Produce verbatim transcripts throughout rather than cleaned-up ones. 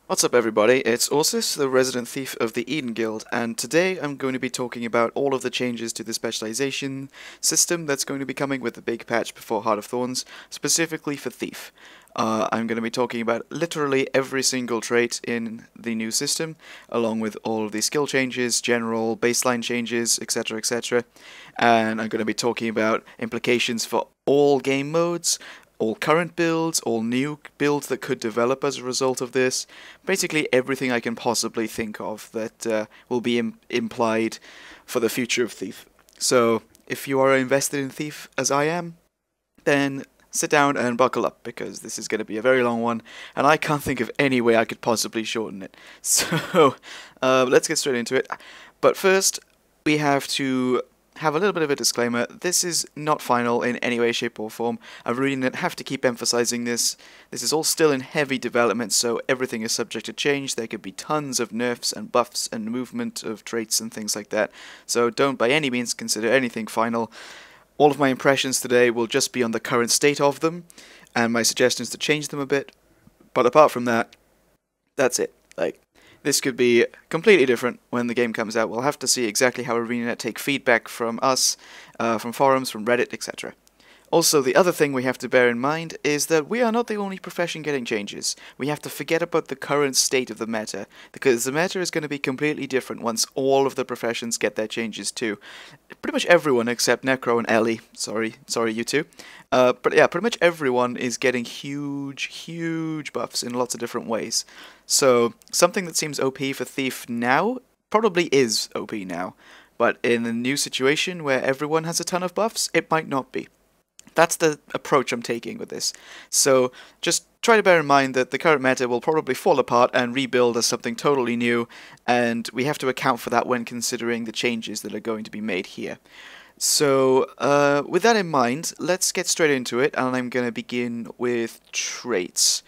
What's up everybody, it's Ursus, the resident thief of the Eden Guild, and today I'm going to be talking about all of the changes to the specialization system that's going to be coming with the big patch before Heart of Thorns, specifically for Thief. Uh, I'm going to be talking about literally every single trait in the new system, along with all of the skill changes, general baseline changes, etc, et cetera. And I'm going to be talking about implications for all game modes, all current builds, all new builds that could develop as a result of this. Basically everything I can possibly think of that uh, will be Im implied for the future of Thief. So if you are invested in Thief as I am, then sit down and buckle up, because this is going to be a very long one, and I can't think of any way I could possibly shorten it. So uh, let's get straight into it. But first, we have to have a little bit of a disclaimer. This is not final in any way, shape or form. I really have to keep emphasizing this. This is all still in heavy development, so everything is subject to change. There could be tons of nerfs and buffs and movement of traits and things like that. So don't by any means consider anything final. All of my impressions today will just be on the current state of them, and my suggestions to change them a bit. But apart from that, that's it. Like, this could be completely different when the game comes out. We'll have to see exactly how Arenanet take feedback from us, uh, from forums, from Reddit, et cetera. Also, the other thing we have to bear in mind is that we are not the only profession getting changes. We have to forget about the current state of the meta, because the meta is going to be completely different once all of the professions get their changes too. Pretty much everyone except Necro and Ellie. Sorry, sorry you two. Uh, but yeah, pretty much everyone is getting huge, huge buffs in lots of different ways. So, something that seems O P for Thief now probably is O P now. But in a new situation where everyone has a ton of buffs, it might not be. That's the approach I'm taking with this. So just try to bear in mind that the current meta will probably fall apart and rebuild as something totally new, and we have to account for that when considering the changes that are going to be made here. So uh, with that in mind, let's get straight into it, and I'm going to begin with traits.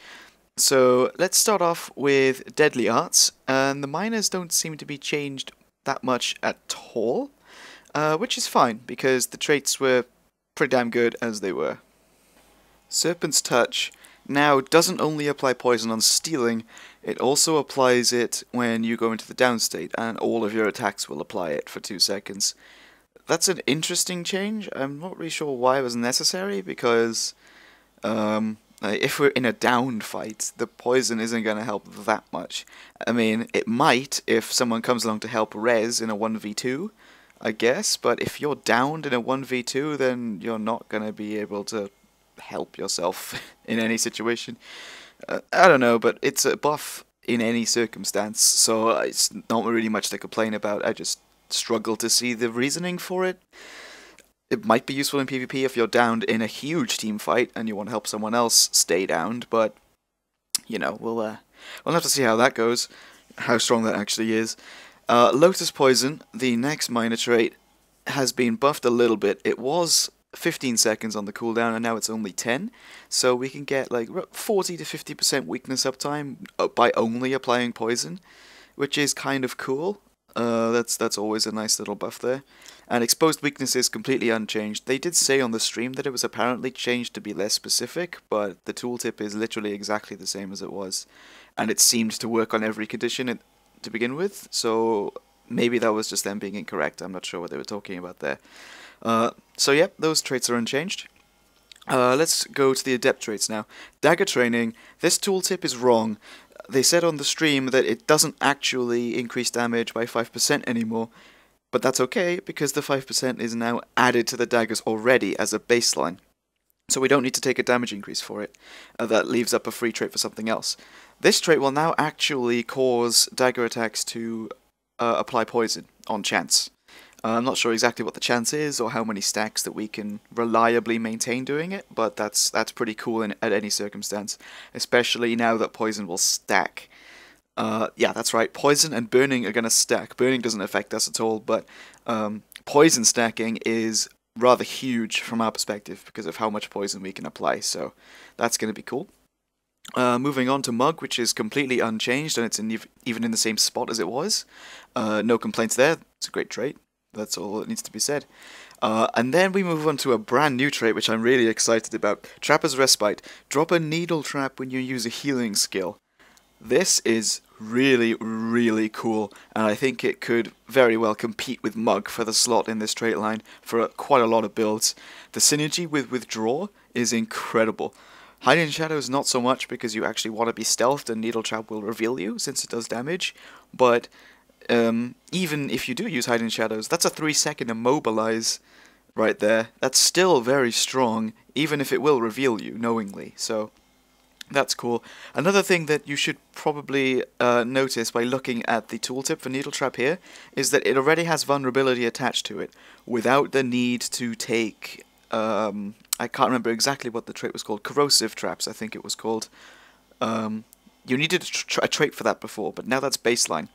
So let's start off with Deadly Arts, and the minors don't seem to be changed that much at all, uh, which is fine, because the traits were pretty damn good as they were. Serpent's Touch now doesn't only apply poison on stealing, it also applies it when you go into the down state, and all of your attacks will apply it for two seconds. That's an interesting change. I'm not really sure why it was necessary, because um, if we're in a downed fight, the poison isn't going to help that much. I mean, it might if someone comes along to help res in a one v two, I guess, but if you're downed in a one v two, then you're not going to be able to help yourself in any situation. Uh, I don't know, but it's a buff in any circumstance, so it's not really much to complain about. I just struggle to see the reasoning for it. It might be useful in PvP if you're downed in a huge team fight and you want to help someone else stay downed, but, you know, we'll, uh, we'll have to see how that goes, how strong that actually is. Uh, Lotus Poison, the next minor trait, has been buffed a little bit. It was fifteen seconds on the cooldown, and now it's only ten, so we can get like forty to fifty percent weakness uptime by only applying poison, which is kind of cool. Uh, that's that's always a nice little buff there. And Exposed Weakness is completely unchanged. They did say on the stream that it was apparently changed to be less specific, but the tooltip is literally exactly the same as it was, and it seemed to work on every condition it to begin with, so maybe that was just them being incorrect. I'm not sure what they were talking about there. Uh, so yeah, those traits are unchanged. Uh, let's go to the adept traits now. Dagger Training, this tooltip is wrong. They said on the stream that it doesn't actually increase damage by five percent anymore, but that's okay, because the five percent is now added to the daggers already as a baseline. So we don't need to take a damage increase for it. Uh, that leaves up a free trait for something else. This trait will now actually cause dagger attacks to uh, apply poison on chance. Uh, I'm not sure exactly what the chance is or how many stacks that we can reliably maintain doing it, but that's that's pretty cool in, at any circumstance, especially now that poison will stack. Uh, yeah, that's right, poison and burning are going to stack. Burning doesn't affect us at all, but um, poison stacking is rather huge from our perspective because of how much poison we can apply, so that's going to be cool. Uh, moving on to Mug, which is completely unchanged, and it's in ev even in the same spot as it was. Uh, no complaints there, it's a great trait, that's all that needs to be said. Uh, and then we move on to a brand new trait, which I'm really excited about. Trapper's Respite. Drop a needle trap when you use a healing skill. This is really, really cool, and I think it could very well compete with Mug for the slot in this trait line for a, quite a lot of builds. The synergy with Withdraw is incredible. Hide in Shadows not so much because you actually want to be stealthed and Needle Trap will reveal you since it does damage, but um, even if you do use Hide in Shadows, that's a three second immobilize right there. That's still very strong, even if it will reveal you knowingly, so that's cool. Another thing that you should probably uh, notice by looking at the tooltip for Needle Trap here is that it already has vulnerability attached to it without the need to take, um, I can't remember exactly what the trait was called, corrosive traps I think it was called. Um, you needed a, tra a trait for that before, but now that's baseline.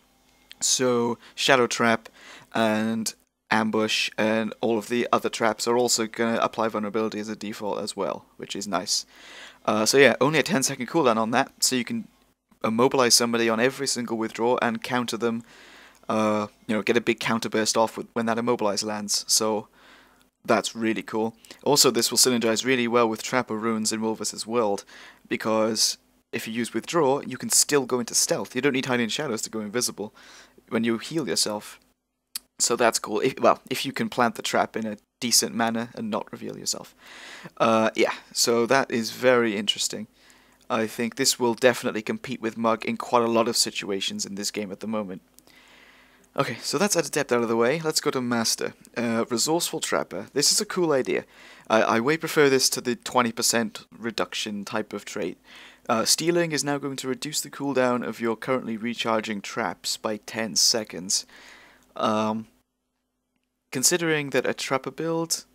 So Shadow Trap and Ambush and all of the other traps are also going to apply vulnerability as a default as well, which is nice. Uh, so yeah, only a ten second cooldown on that, so you can immobilize somebody on every single withdraw and counter them, uh, you know, get a big counter burst off with, when that immobilize lands, so that's really cool. Also, this will synergize really well with Trapper Runes in Wolvus' World, because if you use Withdraw, you can still go into Stealth. You don't need Hiding Shadows to go invisible when you heal yourself. So that's cool. If, well, if you can plant the trap in a decent manner and not reveal yourself. Uh, yeah, so that is very interesting. I think this will definitely compete with Mug in quite a lot of situations in this game at the moment. Okay, so that's at Adept out of the way. Let's go to Master. Uh, Resourceful Trapper. This is a cool idea. I, I way prefer this to the twenty percent reduction type of trait. Uh, stealing is now going to reduce the cooldown of your currently recharging traps by ten seconds. Um, considering that a Trapper build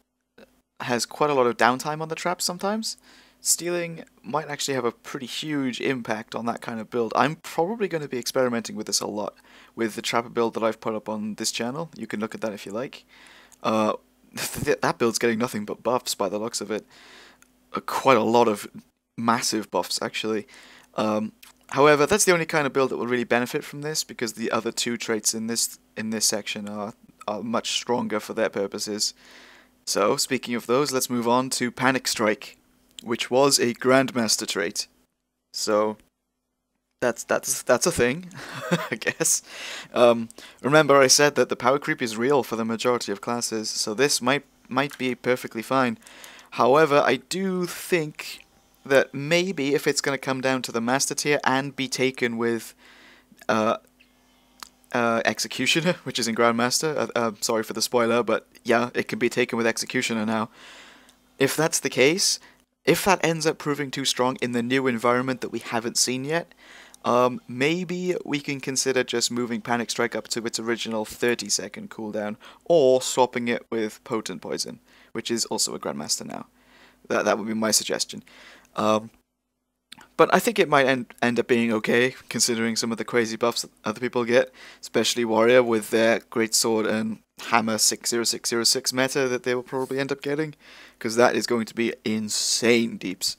has quite a lot of downtime on the traps sometimes, stealing might actually have a pretty huge impact on that kind of build. I'm probably going to be experimenting with this a lot with the Trapper build that I've put up on this channel. You can look at that if you like. Uh, that build's getting nothing but buffs by the looks of it. Uh, quite a lot of massive buffs, actually. Um, however, that's the only kind of build that will really benefit from this, because the other two traits in this in this section are, are much stronger for their purposes. So, speaking of those, let's move on to Panic Strike, which was a Grandmaster trait. So, that's that's that's a thing, I guess. Um, remember, I said that the power creep is real for the majority of classes, so this might might be perfectly fine. However, I do think that maybe if it's going to come down to the Master tier and be taken with uh, uh, Executioner, which is in Grandmaster. Uh, uh, sorry for the spoiler, but yeah, it can be taken with Executioner now. If that's the case, if that ends up proving too strong in the new environment that we haven't seen yet, um, maybe we can consider just moving Panic Strike up to its original thirty second cooldown, or swapping it with Potent Poison, which is also a Grandmaster now. That, that would be my suggestion. Um, But I think it might end, end up being okay, considering some of the crazy buffs that other people get, especially Warrior with their Greatsword and Hammer six zero six zero six meta that they will probably end up getting, because that is going to be insane deeps.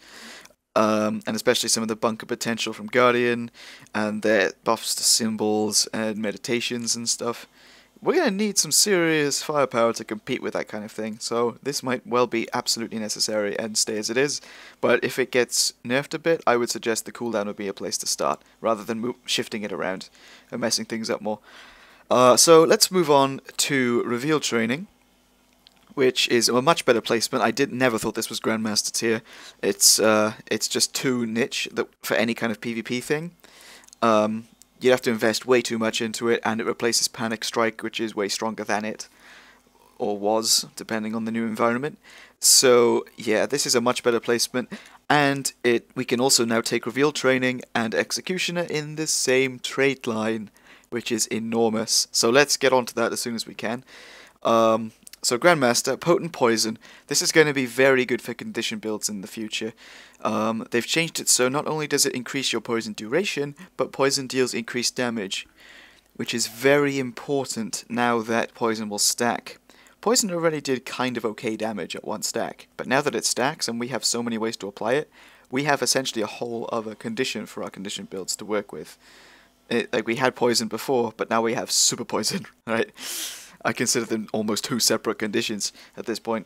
Um, and especially some of the bunker potential from Guardian, and their buffs to symbols and meditations and stuff. We're going to need some serious firepower to compete with that kind of thing, so this might well be absolutely necessary and stay as it is, but if it gets nerfed a bit, I would suggest the cooldown would be a place to start, rather than move, shifting it around and messing things up more. Uh, so let's move on to Reveal Training, which is a much better placement. I did never thought this was Grandmaster tier. It's, uh, it's just too niche that, for any kind of PvP thing. Um... You'd have to invest way too much into it, and it replaces Panic Strike, which is way stronger than it, or was, depending on the new environment. So yeah, this is a much better placement, and it we can also now take Reveal Training and Executioner in the same trait line, which is enormous. So let's get on to that as soon as we can. Um, so Grandmaster, Potent Poison. This is going to be very good for condition builds in the future. Um, they've changed it so not only does it increase your poison duration, but poison deals increased damage, which is very important now that poison will stack. Poison already did kind of okay damage at one stack, but now that it stacks and we have so many ways to apply it, we have essentially a whole other condition for our condition builds to work with. It, like we had poison before, but now we have super poison, right? I consider them almost two separate conditions at this point.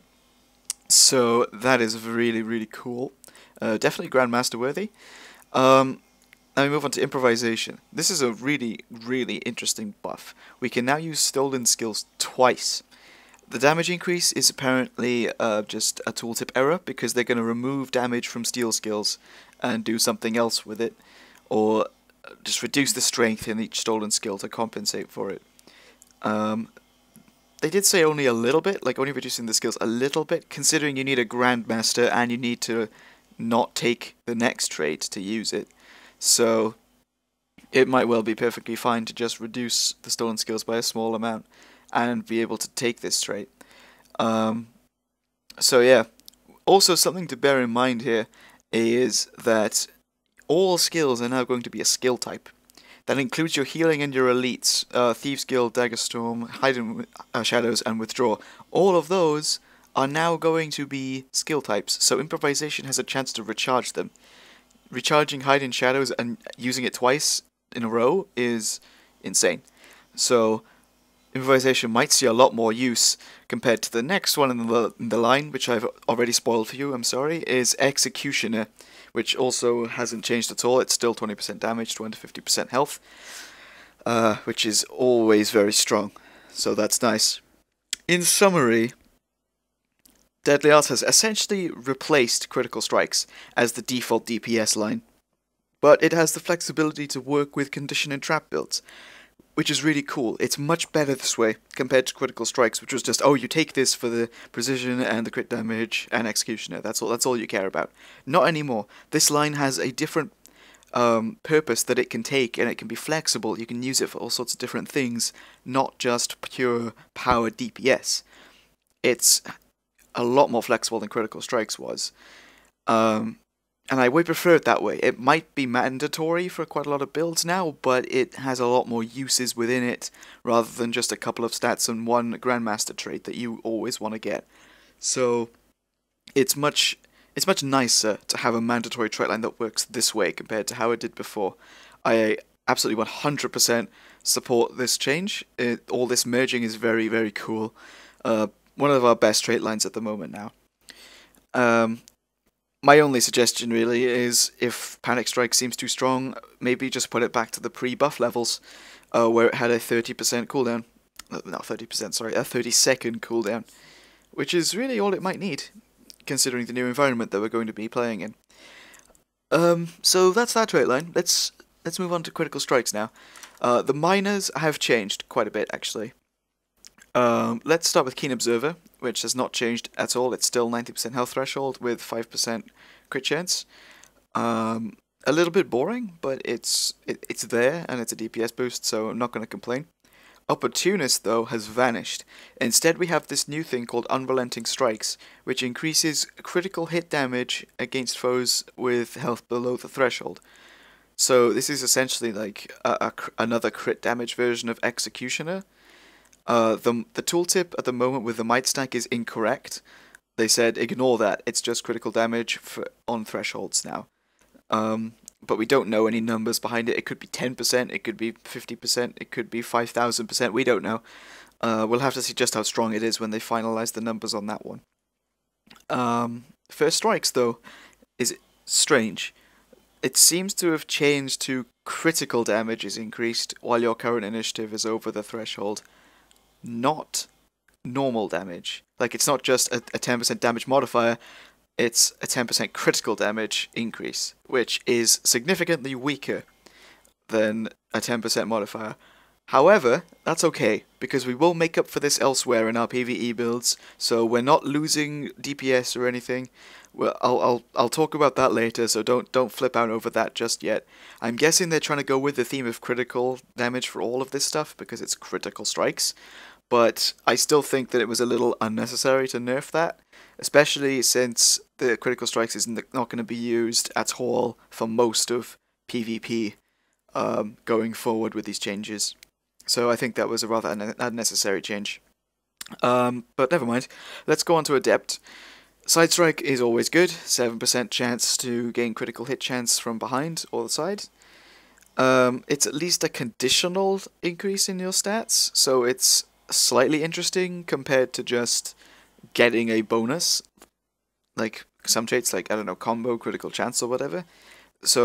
So that is really, really cool. Uh, definitely Grandmaster worthy. Um, Now we move on to improvisation. This is a really, really interesting buff. We can now use stolen skills twice. The damage increase is apparently uh, just a tooltip error because they're going to remove damage from steal skills and do something else with it, or just reduce the strength in each stolen skill to compensate for it. Um, they did say only a little bit, like only reducing the skills a little bit, considering you need a Grandmaster and you need to not take the next trait to use it. So it might well be perfectly fine to just reduce the stolen skills by a small amount and be able to take this trait. Um, so yeah, also something to bear in mind here is that all skills are now going to be a skill type. That includes your healing and your elites, uh, Thieves Guild, Dagger Storm, Hide in uh, Shadows, and Withdraw. All of those are now going to be skill types, so improvisation has a chance to recharge them. Recharging Hide in Shadows and using it twice in a row is insane. So improvisation might see a lot more use compared to the next one in the, in the line, which I've already spoiled for you, I'm sorry, is Executioner, which also hasn't changed at all. It's still twenty percent damage, two hundred fifty percent health, uh, which is always very strong, so that's nice. In summary, Deadly Arts has essentially replaced Critical Strikes as the default D P S line, but it has the flexibility to work with condition and trap builds, which is really cool. It's much better this way compared to Critical Strikes, which was just, oh, you take this for the precision and the crit damage and Executioner. That's all. That's all you care about. Not anymore. This line has a different um, purpose that it can take, and it can be flexible. You can use it for all sorts of different things, not just pure power D P S. It's a lot more flexible than Critical Strikes was. Um, And I would prefer it that way. It might be mandatory for quite a lot of builds now, but it has a lot more uses within it, rather than just a couple of stats and one Grandmaster trait that you always want to get. So it's much it's much nicer to have a mandatory trait line that works this way compared to how it did before. I absolutely one hundred percent support this change. It, all this merging is very, very cool. Uh, one of our best trait lines at the moment now. Um... My only suggestion really is, if Panic Strike seems too strong, maybe just put it back to the pre-buff levels, uh, where it had a thirty percent cooldown. Uh, not thirty percent, sorry, a thirty second cooldown. Which is really all it might need, considering the new environment that we're going to be playing in. Um, so that's that trait line. Let's, let's move on to Critical Strikes now. Uh, the minors have changed quite a bit, actually. Um, let's start with Keen Observer, which has not changed at all. It's still ninety percent health threshold with five percent crit chance. Um, a little bit boring, but it's it, it's there, and it's a D P S boost, so I'm not going to complain. Opportunist, though, has vanished. Instead, we have this new thing called Unrelenting Strikes, which increases critical hit damage against foes with health below the threshold. So this is essentially like a, a, another crit damage version of Executioner. Uh, the the tooltip at the moment with the might stack is incorrect. They said ignore that. It's just critical damage for on thresholds now. Um, but we don't know any numbers behind it. It could be ten percent. It could be fifty percent. It could be five thousand percent. We don't know. Uh, we'll have to see just how strong it is when they finalize the numbers on that one. Um, First Strikes, though, is strange. It seems to have changed to critical damage is increased while your current initiative is over the threshold. Not normal damage. Like, it's not just a, a ten percent damage modifier, it's a ten percent critical damage increase, which is significantly weaker than a ten percent modifier. However, that's okay, because we will make up for this elsewhere in our PvE builds, so we're not losing D P S or anything. Well, I'll, I'll, I'll talk about that later, so don't, don't flip out over that just yet. I'm guessing they're trying to go with the theme of critical damage for all of this stuff, because it's Critical Strikes. But I still think that it was a little unnecessary to nerf that, especially since the Critical Strikes is not going to be used at all for most of PvP um, going forward with these changes. So I think that was a rather un unnecessary change. Um, but never mind. Let's go on to Adept. Side Strike is always good, seven percent chance to gain critical hit chance from behind or the side. Um, it's at least a conditional increase in your stats, so it's slightly interesting compared to just getting a bonus, like some traits like, I don't know, combo, critical chance or whatever. So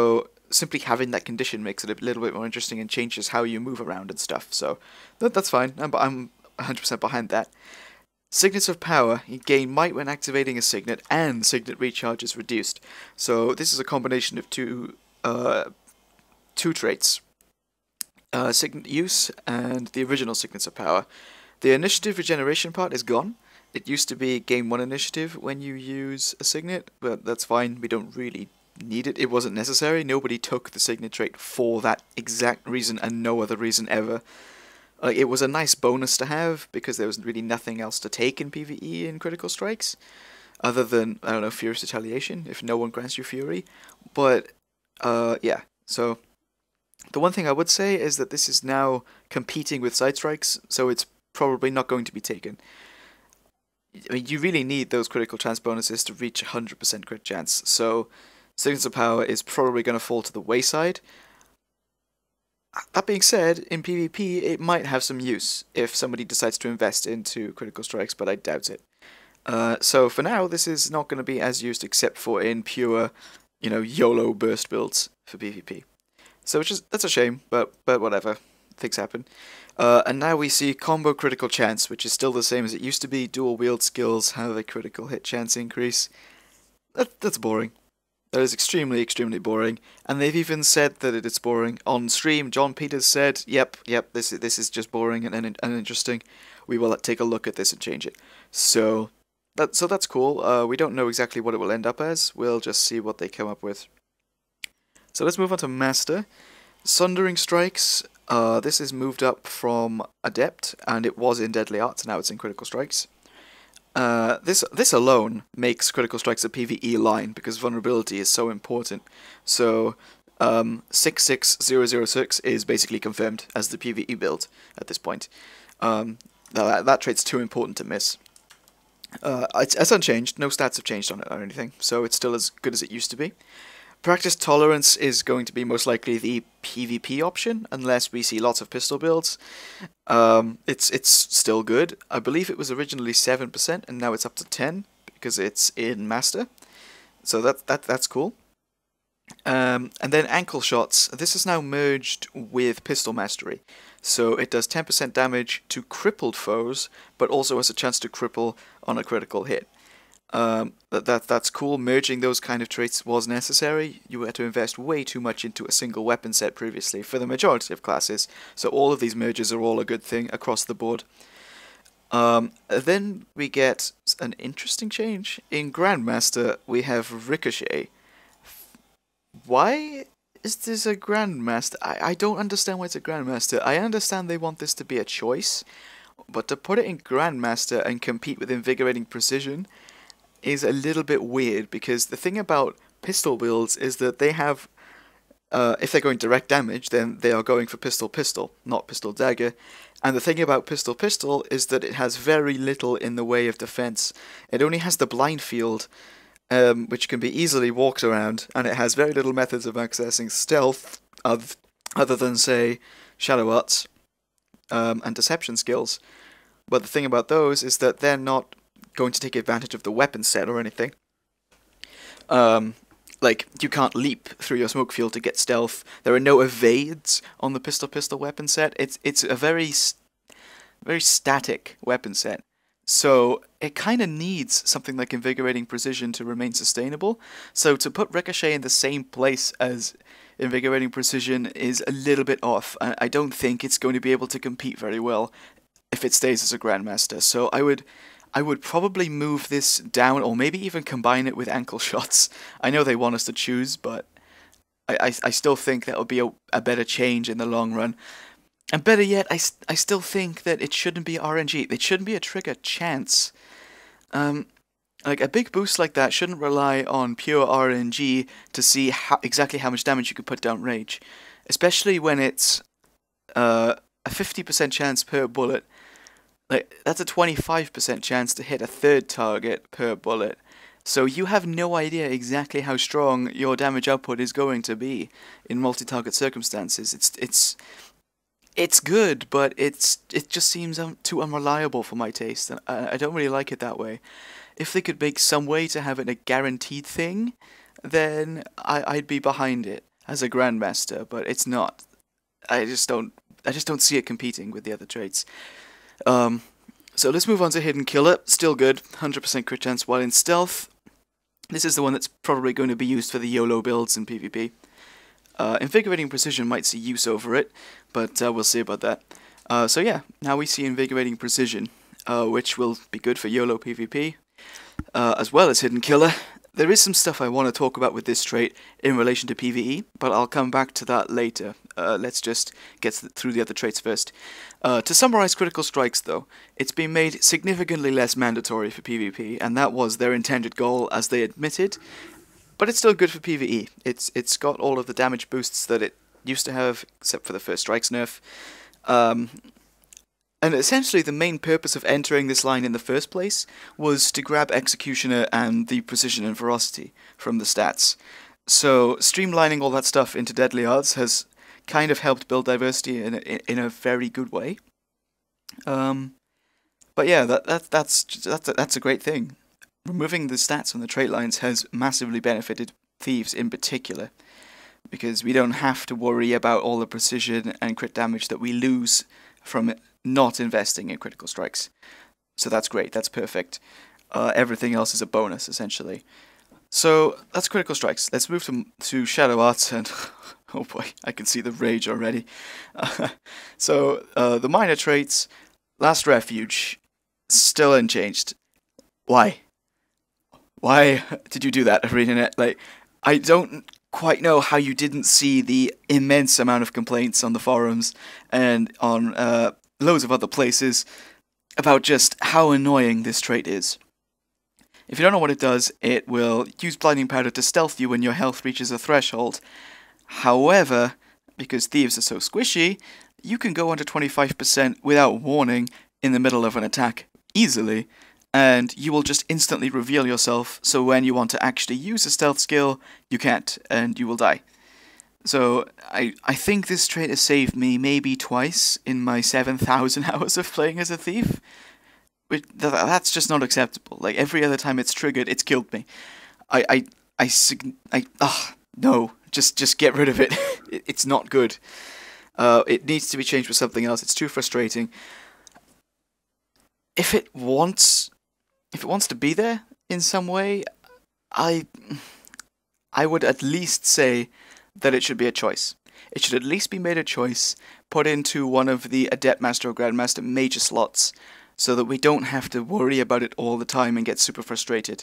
simply having that condition makes it a little bit more interesting and changes how you move around and stuff. So that, that's fine. I'm, I'm one hundred percent behind that. Signets of Power. You gain might when activating a signet, and signet recharge is reduced. So this is a combination of two uh, two traits. Uh, signet use and the original Signets of Power. The initiative regeneration part is gone. It used to be gain one initiative when you use a signet, but that's fine. We don't really need it. It wasn't necessary. Nobody took the signet trait for that exact reason and no other reason ever. Like, it was a nice bonus to have because there was really nothing else to take in PvE in Critical Strikes, other than, I don't know, Furious Retaliation, if no one grants you Fury. But, uh, yeah, so the one thing I would say is that this is now competing with Side Strikes, so it's probably not going to be taken. I mean, you really need those critical chance bonuses to reach one hundred percent crit chance, so Signets of Power is probably going to fall to the wayside. That being said, in PvP, it might have some use if somebody decides to invest into Critical Strikes, but I doubt it. Uh, so for now, this is not going to be as used except for in pure, you know, YOLO burst builds for PvP. So which is, that's a shame, but but whatever, things happen. Uh, and now we see Combo Critical Chance, which is still the same as it used to be. Dual wield skills have a critical hit chance increase. That, that's boring. That is extremely, extremely boring. And they've even said that it is boring. On stream, John Peters said, yep, yep, this, this is just boring and, and uninteresting. We will take a look at this and change it. So, that, so that's cool. Uh, we don't know exactly what it will end up as. We'll just see what they come up with. So let's move on to Master. Sundering Strikes. Uh, this is moved up from Adept, and it was in Deadly Arts, now it's in Critical Strikes. Uh, this this alone makes Critical Strikes a PvE line, because vulnerability is so important. So, um, six six zero zero six is basically confirmed as the PvE build at this point. Um, that, that trait's too important to miss. Uh, it's, it's unchanged, no stats have changed on it or anything, so it's still as good as it used to be. Practice Tolerance is going to be most likely the PvP option, unless we see lots of pistol builds. Um, it's it's still good. I believe it was originally seven percent, and now it's up to ten, because it's in Master. So that, that that's cool. Um, and then Ankle Shots. This is now merged with Pistol Mastery. So it does ten percent damage to crippled foes, but also has a chance to cripple on a critical hit. Um, that, that that's cool. Merging those kind of traits was necessary. You had to invest way too much into a single weapon set previously for the majority of classes, so all of these merges are all a good thing across the board. Um, then we get an interesting change. In Grandmaster, we have Ricochet. Why is this a Grandmaster? I, I don't understand why it's a Grandmaster. I understand they want this to be a choice, but to put it in Grandmaster and compete with Invigorating Precision is a little bit weird, because the thing about pistol builds is that they have, uh, if they're going direct damage, then they are going for pistol pistol, not pistol dagger. And the thing about pistol pistol is that it has very little in the way of defense. It only has the blind field, um, which can be easily walked around, and it has very little methods of accessing stealth, of, other than, say, Shadow Arts um, and Deception skills. But the thing about those is that they're not going to take advantage of the weapon set or anything. Um, like, you can't leap through your smoke field to get stealth. There are no evades on the pistol pistol weapon set. It's it's a very very static weapon set. So it kind of needs something like Invigorating Precision to remain sustainable. So to put Ricochet in the same place as Invigorating Precision is a little bit off. I, I don't think it's going to be able to compete very well if it stays as a Grandmaster. So I would I would probably move this down, or maybe even combine it with Ankle Shots. I know they want us to choose, but I, I, I still think that would be a, a better change in the long run. And better yet, I, I still think that it shouldn't be R N G. It shouldn't be a trigger chance. Um, like, a big boost like that shouldn't rely on pure R N G to see how, exactly how much damage you can put down range. Especially when it's uh, a fifty percent chance per bullet. Like, that's a twenty-five percent chance to hit a third target per bullet. So you have no idea exactly how strong your damage output is going to be in multi-target circumstances. It's it's it's good, but it's it just seems um, too unreliable for my taste, and I, I don't really like it that way. If they could make some way to have it a guaranteed thing, then I, I'd be behind it. as a Grandmaster, but it's not. I just don't. I just don't see it competing with the other traits. Um, so let's move on to Hidden Killer. Still good, one hundred percent crit chance while in stealth. This is the one that's probably going to be used for the YOLO builds in PvP. Uh, Invigorating Precision might see use over it, but uh, we'll see about that. Uh, so yeah, now we see Invigorating Precision, uh, which will be good for YOLO PvP, uh, as well as Hidden Killer. There is some stuff I want to talk about with this trait in relation to PvE, but I'll come back to that later. Uh, let's just get through the other traits first. Uh, to summarize Critical Strikes though, it's been made significantly less mandatory for PvP, and that was their intended goal as they admitted, but it's still good for PvE. It's It's got all of the damage boosts that it used to have, except for the First Strikes nerf. Um, And essentially the main purpose of entering this line in the first place was to grab Executioner and the Precision and Ferocity from the stats. So streamlining all that stuff into Deadly Arts has kind of helped build diversity in a, in a very good way. Um, but yeah, that, that that's that's a, that's a great thing. Removing the stats on the trait lines has massively benefited Thieves in particular, because we don't have to worry about all the precision and crit damage that we lose from not investing in Critical Strikes. So that's great, that's perfect. Uh, everything else is a bonus, essentially. So that's Critical Strikes. Let's move to, to Shadow Arts, and oh boy, I can see the rage already. Uh, so, uh, the minor traits, Last Refuge, still unchanged. Why? Why did you do that, Arenanet? Like, I don't quite know how you didn't see the immense amount of complaints on the forums and on uh, loads of other places about just how annoying this trait is. If you don't know what it does, it will use Blinding Powder to stealth you when your health reaches a threshold. However, because Thieves are so squishy, you can go under twenty-five percent without warning in the middle of an attack easily, and you will just instantly reveal yourself, so when you want to actually use a stealth skill, you can't, and you will die. So, I, I think this trait has saved me maybe twice in my seven thousand hours of playing as a thief. Which, th that's just not acceptable. Like, every other time it's triggered, it's killed me. I, I, I, I, ugh, no, just, just get rid of it. it it's not good. Uh, it needs to be changed with something else. It's too frustrating. If it wants, if it wants to be there in some way, I, I would at least say that it should be a choice. It should at least be made a choice, put into one of the Adept Master or Grandmaster major slots, so that we don't have to worry about it all the time and get super frustrated.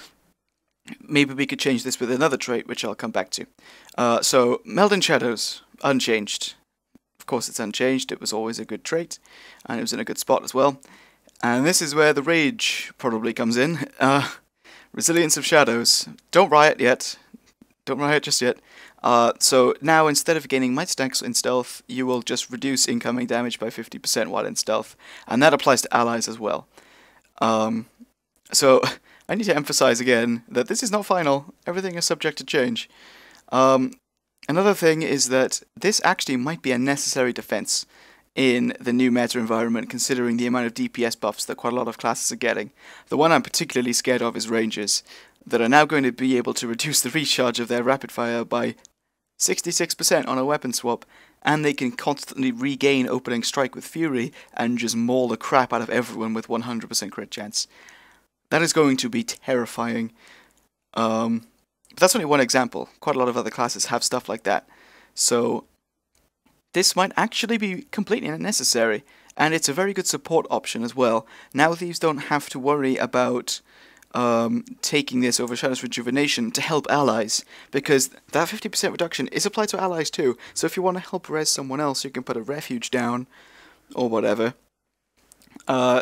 Maybe we could change this with another trait, which I'll come back to. Uh, so, Meldon Shadows, unchanged. Of course it's unchanged, it was always a good trait, and it was in a good spot as well. And this is where the rage probably comes in. Uh, Resilience of Shadows. Don't riot yet. Don't riot just yet. Uh, so now instead of gaining might stacks in stealth, you will just reduce incoming damage by fifty percent while in stealth. And that applies to allies as well. Um, so I need to emphasize again that this is not final. Everything is subject to change. Um, another thing is that this actually might be a necessary defense in the new meta environment, considering the amount of D P S buffs that quite a lot of classes are getting. The one I'm particularly scared of is Rangers, that are now going to be able to reduce the recharge of their rapid fire by sixty-six percent on a weapon swap, and they can constantly regain opening strike with Fury and just maul the crap out of everyone with one hundred percent crit chance. That is going to be terrifying. Um, but that's only one example. Quite a lot of other classes have stuff like that. So this might actually be completely unnecessary, and it's a very good support option as well. Now Thieves don't have to worry about um, taking this over Shadow's Rejuvenation to help allies, because that fifty percent reduction is applied to allies too. So if you want to help res someone else, you can put a refuge down, or whatever. Uh,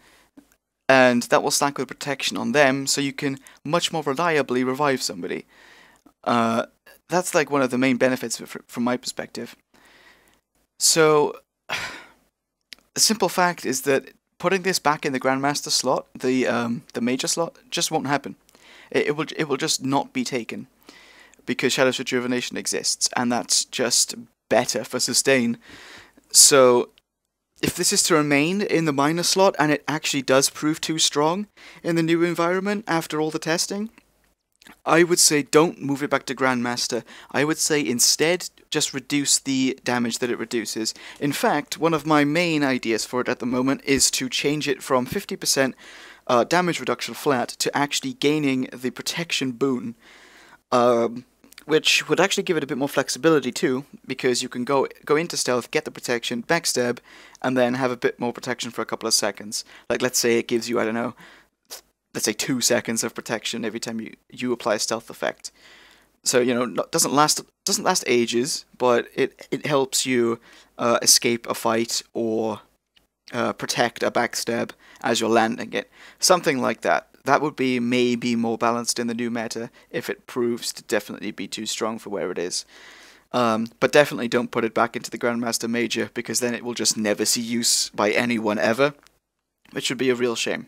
and that will stack with protection on them, so you can much more reliably revive somebody. Uh, that's like one of the main benefits from my perspective. So, the simple fact is that putting this back in the Grandmaster slot, the um, the major slot, just won't happen. It, it will it will just not be taken, because Shadow's Rejuvenation exists, and that's just better for sustain. So, if this is to remain in the minor slot, and it actually does prove too strong in the new environment after all the testing, I would say don't move it back to Grandmaster. I would say instead just reduce the damage that it reduces. In fact, one of my main ideas for it at the moment is to change it from fifty percent uh, damage reduction flat to actually gaining the protection boon. Um, which would actually give it a bit more flexibility too, because you can go go into stealth, get the protection, backstab, and then have a bit more protection for a couple of seconds. Like, let's say it gives you, I don't know, let's say two seconds of protection every time you, you apply a stealth effect. So, you know, not, doesn't last doesn't last ages, but it, it helps you uh, escape a fight or uh, protect a backstab as you're landing it. Something like that. That would be maybe more balanced in the new meta if it proves to definitely be too strong for where it is. Um, but definitely don't put it back into the Grandmaster Major, because then it will just never see use by anyone ever, which would be a real shame.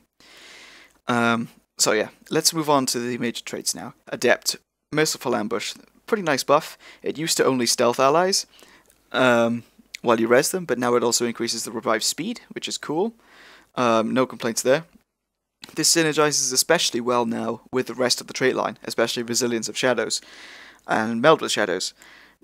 Um, so yeah, let's move on to the major traits now. Adept, Merciful Ambush, pretty nice buff. It used to only stealth allies um, while you res them, but now it also increases the revive speed, which is cool. Um, no complaints there. This synergizes especially well now with the rest of the trait line, especially Resilience of Shadows and Meld with Shadows,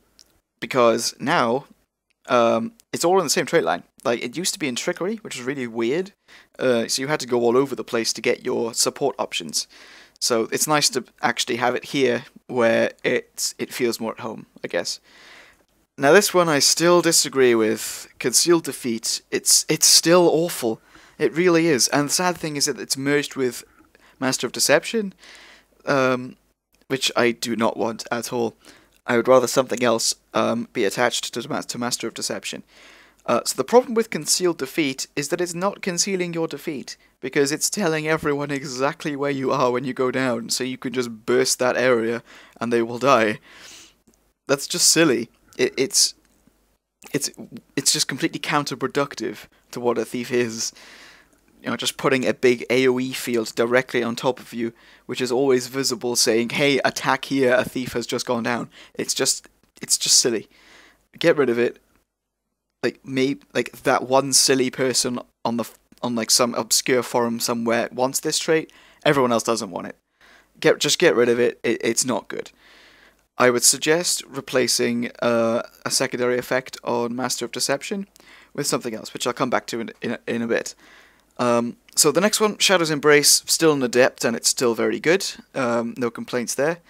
because now um, it's all in the same trait line. Like, it used to be in Trickery, which was really weird, uh, so you had to go all over the place to get your support options. So it's nice to actually have it here, where it's, it feels more at home, I guess. Now this one I still disagree with. Concealed Defeat, it's, it's still awful. It really is, and the sad thing is that it's merged with Master of Deception, um, which I do not want at all. I would rather something else um, be attached to, to Master of Deception. Uh, so the problem with Concealed Defeat is that it's not concealing your defeat, because it's telling everyone exactly where you are when you go down, so you can just burst that area and they will die. That's just silly. It, it's, it's, it's just completely counterproductive to what a thief is. You know, just putting a big AoE field directly on top of you, which is always visible, saying, "Hey, attack here! A thief has just gone down." It's just, it's just silly. Get rid of it. Like, maybe like that one silly person on the on like some obscure forum somewhere wants this trait. Everyone else doesn't want it. Get just get rid of it. it it's not good. I would suggest replacing uh, a secondary effect on Master of Deception with something else, which I'll come back to in in, in a bit. Um, so the next one, Shadow's Embrace, still an adept, and it's still very good. Um, no complaints there.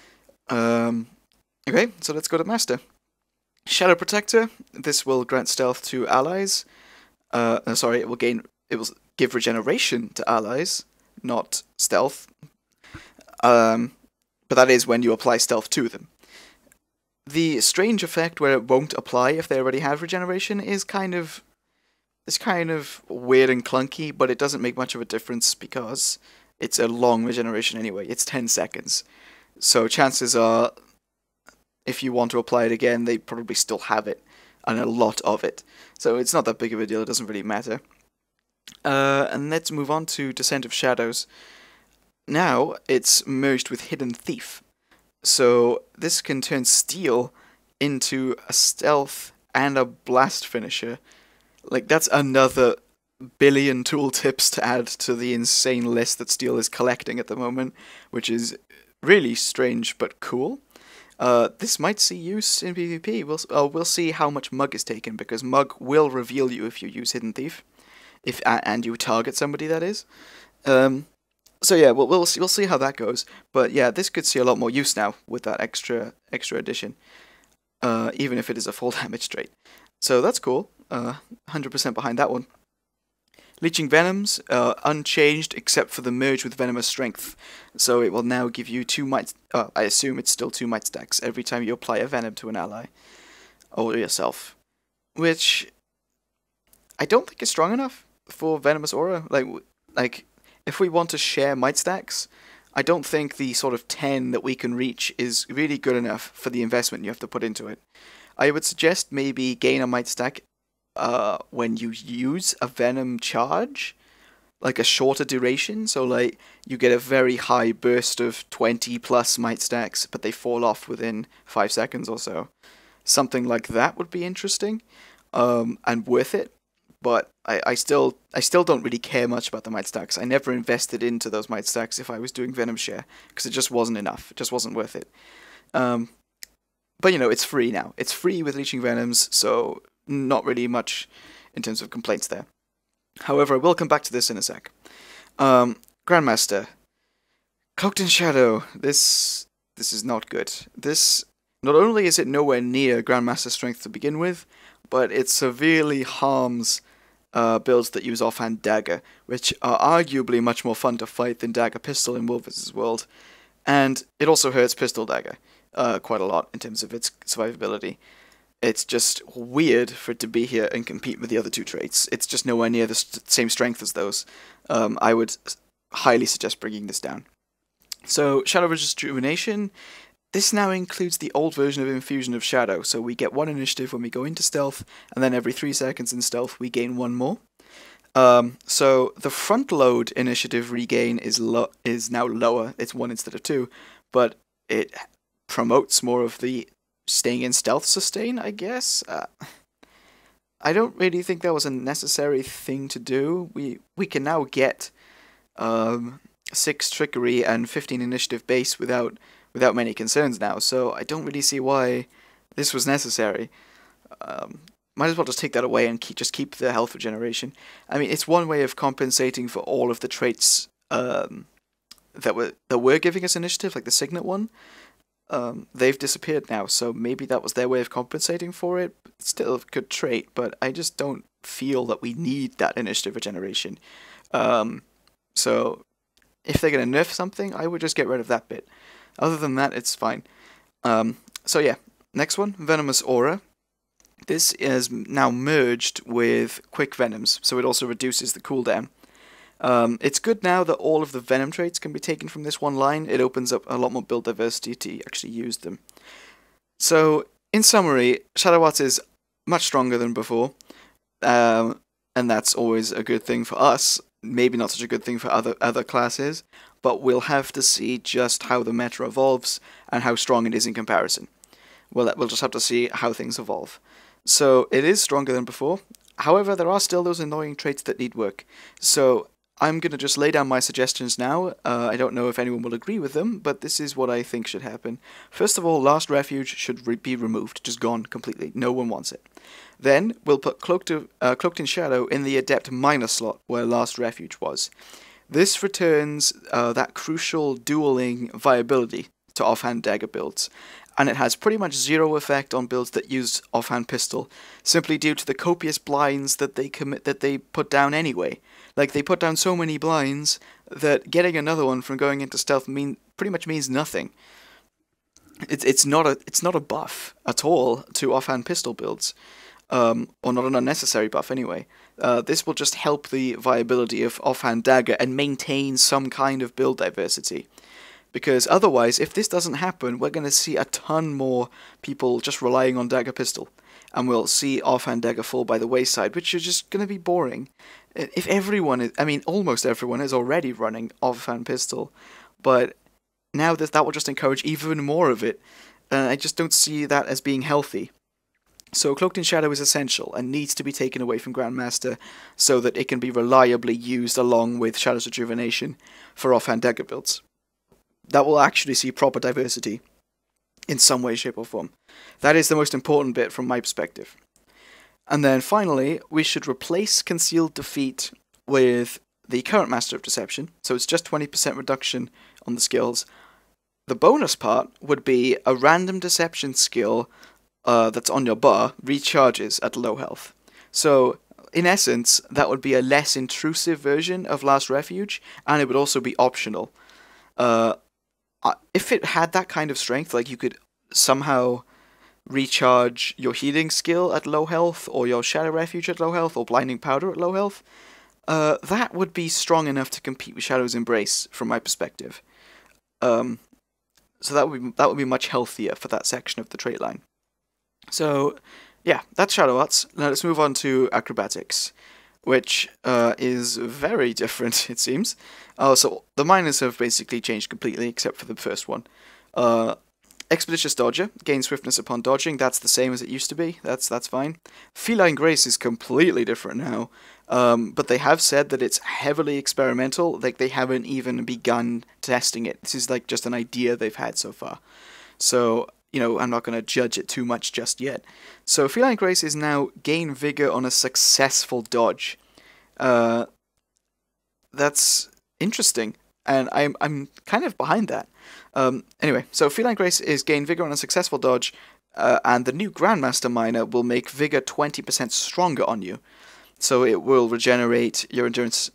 Um, okay, so let's go to Master. Shadow Protector. This will grant stealth to allies. Uh, no, sorry, it will gain. It will give regeneration to allies, not stealth. Um, but that is when you apply stealth to them. The strange effect where it won't apply if they already have regeneration is kind of. It's kind of weird and clunky, but it doesn't make much of a difference because it's a long regeneration anyway. It's ten seconds. So chances are, if you want to apply it again, they probably still have it, and a lot of it. So it's not that big of a deal, it doesn't really matter. Uh, and let's move on to Descent of Shadows. Now, it's merged with Hidden Thief. So this can turn Steel into a stealth and a blast finisher. Like, that's another billion tooltips to add to the insane list that Steel is collecting at the moment, which is really strange but cool. Uh, this might see use in PvP. We'll, uh, we'll see how much Mug is taken, because Mug will reveal you if you use Hidden Thief, if uh, and you target somebody, that is. Um, so yeah, we'll, we'll, see, we'll see how that goes. But yeah, this could see a lot more use now with that extra, extra addition, uh, even if it is a full damage trait. So that's cool. Uh, one hundred percent behind that one. Leeching Venoms, uh, unchanged except for the merge with Venomous Strength. So it will now give you two might, uh, I assume it's still two might stacks every time you apply a Venom to an ally. Or yourself. Which, I don't think is strong enough for Venomous Aura. Like, like if we want to share might stacks, I don't think the sort of ten that we can reach is really good enough for the investment you have to put into it. I would suggest maybe gain a might stack Uh, when you use a Venom charge, like a shorter duration, so like you get a very high burst of twenty plus might stacks, but they fall off within five seconds or so. Something like that would be interesting, um, and worth it, but I, I still I still don't really care much about the might stacks. I never invested into those might stacks if I was doing Venom Share, because it just wasn't enough. It just wasn't worth it. Um, but you know, it's free now. It's free with Leeching Venoms, so not really much in terms of complaints there. However, I will come back to this in a sec. Um, Grandmaster. Cloaked in Shadow. This this is not good. This, not only is it nowhere near Grandmaster strength to begin with, but it severely harms uh, builds that use offhand dagger, which are arguably much more fun to fight than dagger pistol in Wolvers' world. And it also hurts pistol dagger uh, quite a lot in terms of its survivability. It's just weird for it to be here and compete with the other two traits. It's just nowhere near the st same strength as those. Um, I would highly suggest bringing this down. So, Shadow Rejuvenation. This now includes the old version of Infusion of Shadow, so we get one initiative when we go into stealth, and then every three seconds in stealth we gain one more. Um, so, the front load initiative regain is, lo is now lower. It's one instead of two, but it promotes more of the staying in stealth sustain, I guess. Uh, I don't really think that was a necessary thing to do. We we can now get um, six trickery and fifteen initiative base without without many concerns now. So I don't really see why this was necessary. Um, might as well just take that away and keep, just keep the health regeneration. I mean, it's one way of compensating for all of the traits um, that were that were giving us initiative, like the Signet one. Um, they've disappeared now, so maybe that was their way of compensating for it. It's still a good trait, but I just don't feel that we need that initiative regeneration. Um, so, if they're going to nerf something, I would just get rid of that bit. Other than that, it's fine. Um, so yeah, next one, Venomous Aura. This is now merged with Quick Venoms, so it also reduces the cooldown. Um, it's good now that all of the Venom traits can be taken from this one line. It opens up a lot more build diversity to actually use them. So, in summary, Shadow Arts is much stronger than before, um, and that's always a good thing for us. Maybe not such a good thing for other other classes, but we'll have to see just how the meta evolves and how strong it is in comparison. We'll, we'll just have to see how things evolve. So, it is stronger than before. However, there are still those annoying traits that need work. So, I'm going to just lay down my suggestions now. Uh, I don't know if anyone will agree with them, but this is what I think should happen. First of all, Last Refuge should re be removed, just gone completely. No one wants it. Then, we'll put Cloaked, of, uh, Cloaked in Shadow in the Adept Minor slot, where Last Refuge was. This returns uh, that crucial dueling viability to offhand dagger builds, and it has pretty much zero effect on builds that use offhand pistol, simply due to the copious blinds that they commit that they put down anyway. Like, they put down so many blinds that getting another one from going into stealth mean pretty much means nothing. It's it's not a it's not a buff at all to offhand pistol builds, um, or not an unnecessary buff anyway. Uh, this will just help the viability of offhand dagger and maintain some kind of build diversity. Because otherwise, if this doesn't happen, we're going to see a ton more people just relying on dagger pistol. And we'll see offhand dagger fall by the wayside, which is just going to be boring. If everyone is, I mean, almost everyone is already running offhand pistol, but now that that will just encourage even more of it, and I just don't see that as being healthy. So Cloaked in Shadow is essential and needs to be taken away from Grandmaster so that it can be reliably used along with Shadow's Rejuvenation for offhand dagger builds. That will actually see proper diversity in some way, shape or form. That is the most important bit from my perspective. And then finally, we should replace Concealed Defeat with the current Master of Deception, so it's just twenty percent reduction on the skills. The bonus part would be a random deception skill uh, that's on your bar recharges at low health. So, in essence, that would be a less intrusive version of Last Refuge, and it would also be optional. Uh, if it had that kind of strength, like you could somehow recharge your healing skill at low health, or your Shadow Refuge at low health, or Blinding Powder at low health, uh, that would be strong enough to compete with Shadow's Embrace, from my perspective. Um, so that would be, that would be much healthier for that section of the trait line. So, yeah, that's Shadow Arts. Now let's move on to Acrobatics, which uh, is very different, it seems. Uh, so the minors have basically changed completely, except for the first one. Uh, Expeditious Dodger, gain swiftness upon dodging, that's the same as it used to be, that's that's fine. Feline Grace is completely different now, um, but they have said that it's heavily experimental, like they haven't even begun testing it. This is like just an idea they've had so far. So, you know, I'm not going to judge it too much just yet. So Feline Grace is now gain vigor on a successful dodge. Uh, that's interesting, and I'm, I'm kind of behind that. Um, anyway, so Feline Grace is gain vigor on a successful dodge, uh, and the new Grandmaster Minor will make vigor twenty percent stronger on you. So it will regenerate your endurance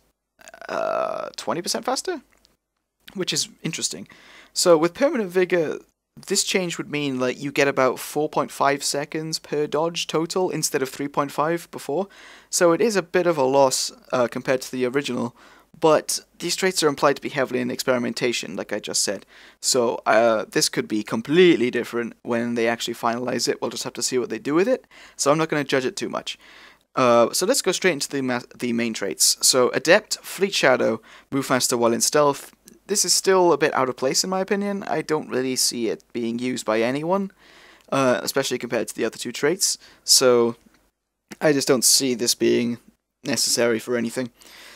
uh, twenty percent faster, which is interesting. So with permanent vigor, this change would mean like you get about four point five seconds per dodge total instead of three point five before. So it is a bit of a loss uh, compared to the original. But these traits are implied to be heavily in experimentation, like I just said. So uh, this could be completely different when they actually finalize it. We'll just have to see what they do with it. So I'm not going to judge it too much. Uh, so let's go straight into the ma the main traits. So Adept, Fleet Shadow, move faster while in stealth. This is still a bit out of place in my opinion. I don't really see it being used by anyone, uh, especially compared to the other two traits. So I just don't see this being necessary for anything.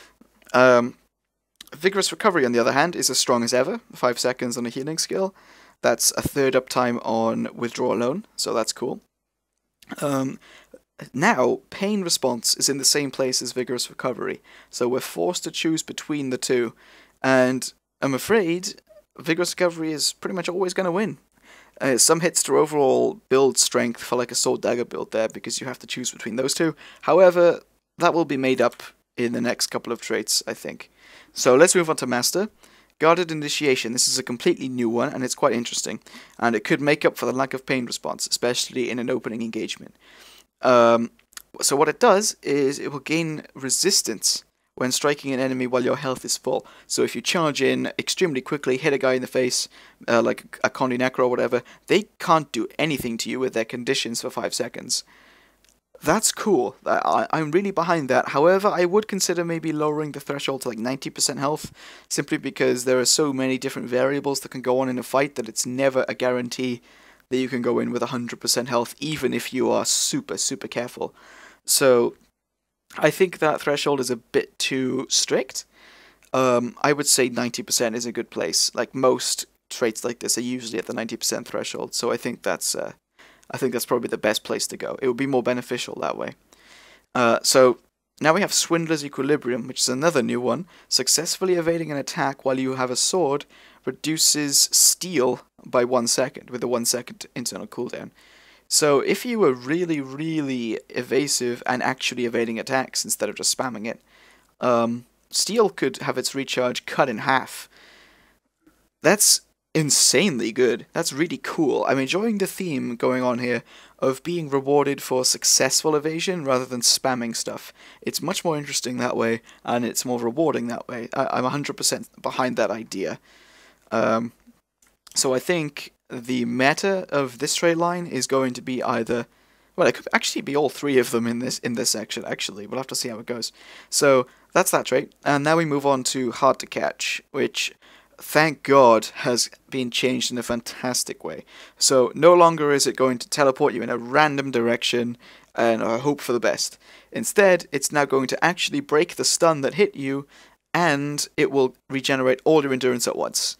Um, Vigorous Recovery, on the other hand, is as strong as ever, five seconds on a healing skill. That's a third uptime on Withdraw Alone, so that's cool. Um, now, Pain Response is in the same place as Vigorous Recovery, so we're forced to choose between the two, and I'm afraid Vigorous Recovery is pretty much always going to win. Uh, some hits to overall build strength for like a Sword Dagger build there, because you have to choose between those two. However, that will be made up in the next couple of traits, I think. So let's move on to Master. Guarded Initiation. This is a completely new one, and it's quite interesting. And it could make up for the lack of pain response, especially in an opening engagement. Um, so what it does is it will gain resistance when striking an enemy while your health is full. So if you charge in extremely quickly, hit a guy in the face, uh, like a Condi Necro or whatever, they can't do anything to you with their conditions for five seconds. That's cool. I, I'm really behind that. However, I would consider maybe lowering the threshold to like ninety percent health, simply because there are so many different variables that can go on in a fight that it's never a guarantee that you can go in with one hundred percent health, even if you are super, super careful. So I think that threshold is a bit too strict. Um, I would say ninety percent is a good place. Like most traits like this are usually at the ninety percent threshold, so I think that's... Uh, I think that's probably the best place to go. It would be more beneficial that way. Uh, so now we have Swindler's Equilibrium, which is another new one. Successfully evading an attack while you have a sword reduces steal by one second with a one second internal cooldown. So if you were really, really evasive and actually evading attacks instead of just spamming it, um, steal could have its recharge cut in half. That's insanely good. That's really cool. I'm enjoying the theme going on here of being rewarded for successful evasion rather than spamming stuff. It's much more interesting that way, and it's more rewarding that way. I I'm one hundred percent behind that idea. Um, so I think the meta of this trait line is going to be either... Well, it could actually be all three of them in this in this section, actually. We'll have to see how it goes. So that's that trait. And now we move on to Hard to Catch, which... thank God, has been changed in a fantastic way. So no longer is it going to teleport you in a random direction and uh, hope for the best. Instead, it's now going to actually break the stun that hit you, and it will regenerate all your endurance at once.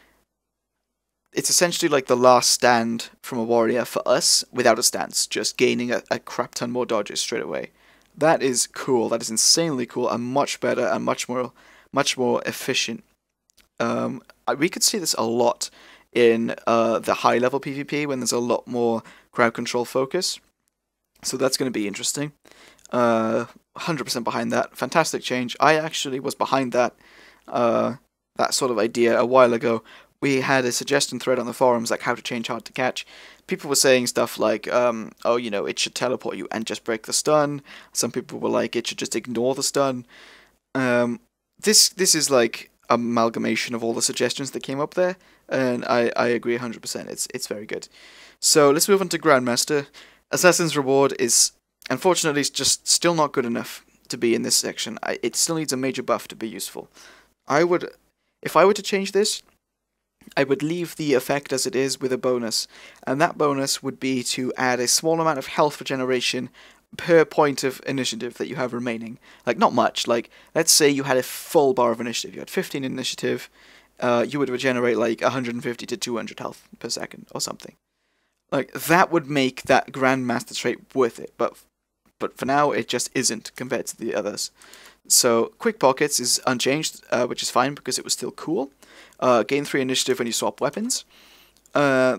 It's essentially like the last stand from a warrior for us, without a stance, just gaining a, a crap ton more dodges straight away. That is cool. That is insanely cool, and much better, and much more, much more efficient. Um, we could see this a lot in uh, the high-level PvP when there's a lot more crowd control focus. So that's going to be interesting. Uh, one hundred percent behind that. Fantastic change. I actually was behind that uh, that sort of idea a while ago. We had a suggestion thread on the forums, like how to change Hard to Catch. People were saying stuff like, um, oh, you know, it should teleport you and just break the stun. Some people were like, it should just ignore the stun. Um, this this is like amalgamation of all the suggestions that came up there, and I, I agree one hundred percent. It's it's very good. So let's move on to Grandmaster. Assassin's Reward is, unfortunately, just still not good enough to be in this section. I, it still needs a major buff to be useful. I would, if I were to change this, I would leave the effect as it is with a bonus, and that bonus would be to add a small amount of health regeneration per point of initiative that you have remaining. Like, not much. Like, let's say you had a full bar of initiative. You had fifteen initiative, uh, you would regenerate like one hundred fifty to two hundred health per second or something. Like, that would make that Grandmaster trait worth it, but but for now it just isn't compared to the others. So Quick Pockets is unchanged, uh, which is fine because it was still cool. Uh, gain three initiative when you swap weapons. Uh,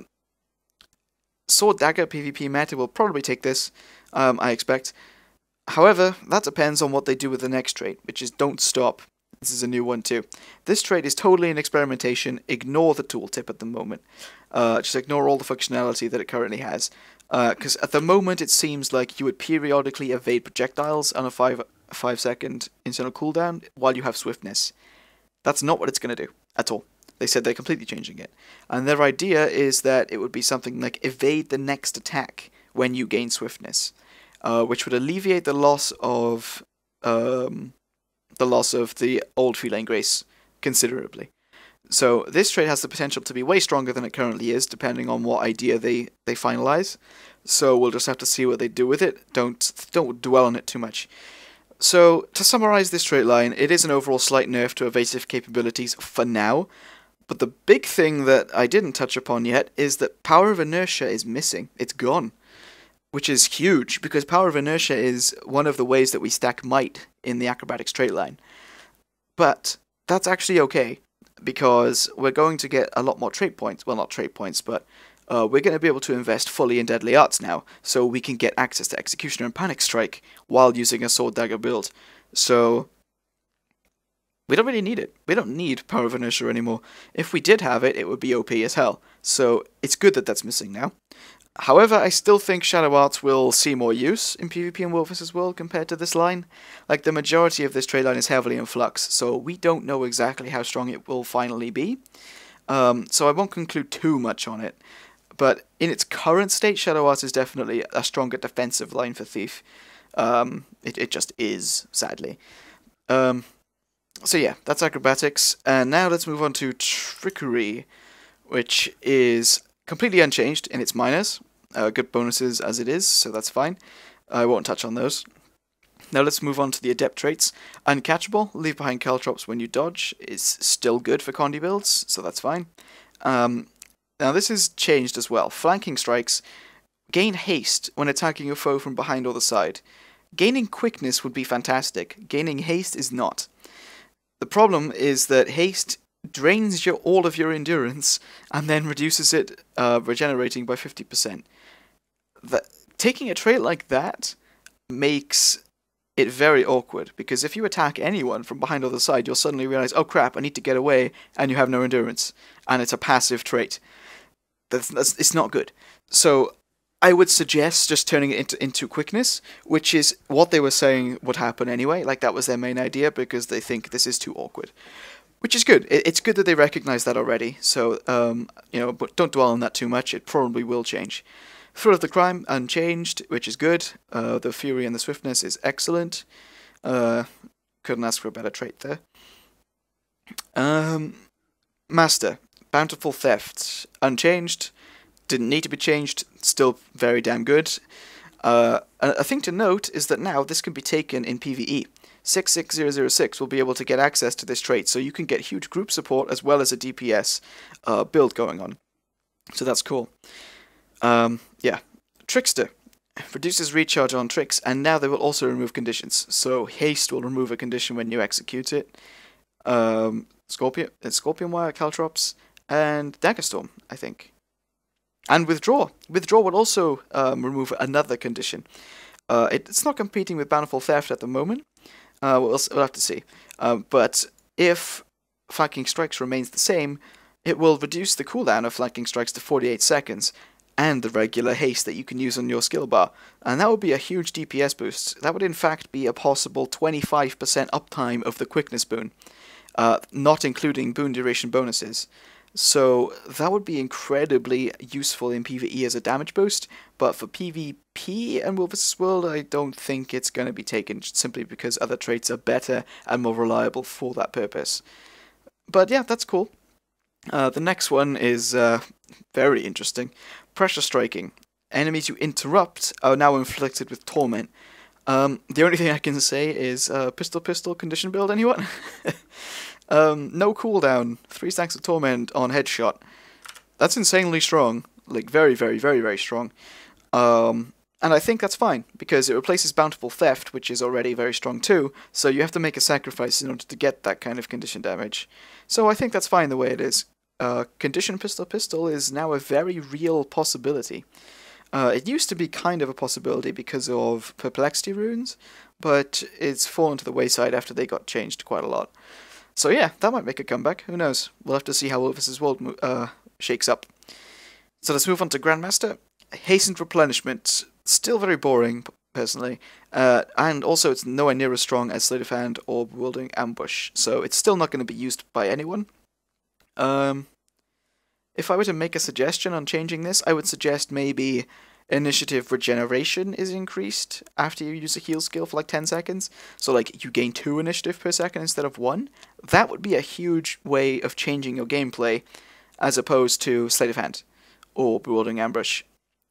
Sword Dagger PvP meta will probably take this, um, I expect. However, that depends on what they do with the next trait, which is Don't Stop. This is a new one too. This trait is totally in experimentation. Ignore the tooltip at the moment. Uh, just ignore all the functionality that it currently has. Because uh, at the moment it seems like you would periodically evade projectiles on a five, five second internal cooldown while you have swiftness. That's not what it's going to do at all. They said they're completely changing it. And their idea is that it would be something like evade the next attack when you gain swiftness. Uh, which would alleviate the loss of... Um, the loss of the old Feline Grace considerably. So this trait has the potential to be way stronger than it currently is, depending on what idea they, they finalize. So we'll just have to see what they do with it. Don't don't dwell on it too much. So to summarize this trait line, it is an overall slight nerf to evasive capabilities for now. But the big thing that I didn't touch upon yet is that Power of Inertia is missing. It's gone. Which is huge, because Power of Inertia is one of the ways that we stack might in the acrobatics trait line. But that's actually okay, because we're going to get a lot more trait points. Well, not trait points, but uh, we're going to be able to invest fully in Deadly Arts now, so we can get access to Executioner and Panic Strike while using a Sword Dagger build. So we don't really need it. We don't need Power of Inertia anymore. If we did have it, it would be O P as hell. So it's good that that's missing now. However, I still think Shadow Arts will see more use in PvP and World versus. World compared to this line. Like, the majority of this trait line is heavily in flux, so we don't know exactly how strong it will finally be. Um, so I won't conclude too much on it. But in its current state, Shadow Arts is definitely a stronger defensive line for Thief. Um, it, it just is, sadly. Um, so yeah, that's Acrobatics. And now let's move on to Trickery, which is completely unchanged in its minors. Uh, good bonuses as it is, so that's fine. I won't touch on those. Now let's move on to the Adept traits. Uncatchable, leave behind caltrops when you dodge, is still good for Condi builds, so that's fine. Um, now this is changed as well. Flanking strikes gain haste when attacking a foe from behind or the side. Gaining quickness would be fantastic. Gaining haste is not. The problem is that haste drains your all of your endurance and then reduces it, uh, regenerating by fifty percent. That, taking a trait like that makes it very awkward, because if you attack anyone from behind or the side, you'll suddenly realize, oh crap, I need to get away, and you have no endurance, and it's a passive trait. That's, that's it's not good. So I would suggest just turning it into, into quickness, which is what they were saying would happen anyway. Like, that was their main idea, because they think this is too awkward. Which is good. It's good that they recognize that already. So, um, you know, but don't dwell on that too much. It probably will change. Thrill of the Crime, unchanged, which is good. Uh, the Fury and the Swiftness is excellent. Uh, couldn't ask for a better trait there. Um, Master, Bountiful Theft, unchanged. Didn't need to be changed. Still very damn good. Uh, a, a thing to note is that now this can be taken in PvE. six six zero zero six will be able to get access to this trait, so you can get huge group support as well as a D P S uh, build going on. So that's cool. Um, yeah. Trickster reduces recharge on tricks, and now they will also remove conditions. So haste will remove a condition when you execute it. Um, Scorpion, uh, Scorpion Wire, Caltrops, and Daggerstorm, I think. And Withdraw. Withdraw will also um, remove another condition. Uh, it, it's not competing with Bountiful Theft at the moment. Uh, we'll, we'll have to see. Um, but if Flanking Strikes remains the same, it will reduce the cooldown of Flanking Strikes to forty-eight seconds, and the regular haste that you can use on your skill bar. And that would be a huge D P S boost. That would in fact be a possible twenty-five percent uptime of the quickness boon, uh, not including boon duration bonuses. So that would be incredibly useful in PvE as a damage boost, but for PvP and World versus. World, I don't think it's going to be taken, simply because other traits are better and more reliable for that purpose. But yeah, that's cool. Uh, the next one is uh, very interesting. Pressure striking. Enemies you interrupt are now inflicted with torment. Um, the only thing I can say is uh, pistol pistol condition build, anyone? um, no cooldown, three stacks of torment on headshot. That's insanely strong, like very, very, very, very strong. Um, and I think that's fine, because it replaces Bountiful Theft, which is already very strong too, so you have to make a sacrifice in order to get that kind of condition damage. So I think that's fine the way it is. Uh, condition pistol pistol is now a very real possibility. Uh, it used to be kind of a possibility because of Perplexity runes, but it's fallen to the wayside after they got changed quite a lot. So yeah, that might make a comeback, who knows. We'll have to see how Wolf versus. World uh, shakes up. So let's move on to Grandmaster. Hastened Replenishment, still very boring, personally, uh, and also it's nowhere near as strong as Sleight of Hand or Bewildering Ambush, so it's still not going to be used by anyone. Um, if I were to make a suggestion on changing this, I would suggest maybe Initiative Regeneration is increased after you use a heal skill for like ten seconds, so like you gain two initiative per second instead of one. That would be a huge way of changing your gameplay, as opposed to Sleight of Hand or Bewildering Ambush.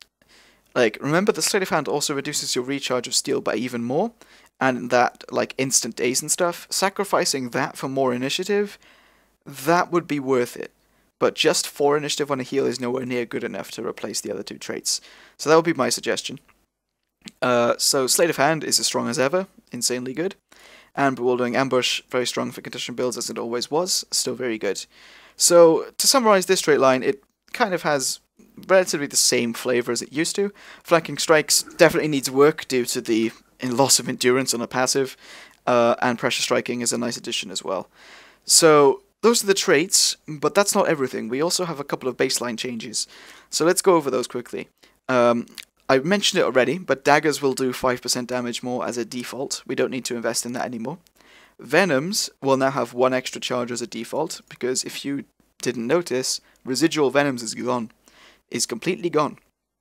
Like, remember the Sleight of Hand also reduces your recharge of steel by even more, and that, like, instant daze and stuff. Sacrificing that for more initiative, that would be worth it. But just four initiative on a heal is nowhere near good enough to replace the other two traits. So that would be my suggestion. Uh, so Sleight of Hand is as strong as ever, insanely good. And Bewildering Ambush, very strong for condition builds as it always was, still very good. So, to summarize this trait line, it kind of has relatively the same flavor as it used to. Flanking Strikes definitely needs work due to the loss of endurance on a passive, uh, and Pressure Striking is a nice addition as well. So those are the traits, but that's not everything. We also have a couple of baseline changes. So let's go over those quickly. Um, I mentioned it already, but daggers will do five percent damage more as a default. We don't need to invest in that anymore. Venoms will now have one extra charge as a default, because if you didn't notice, residual Venoms is gone. Is completely gone.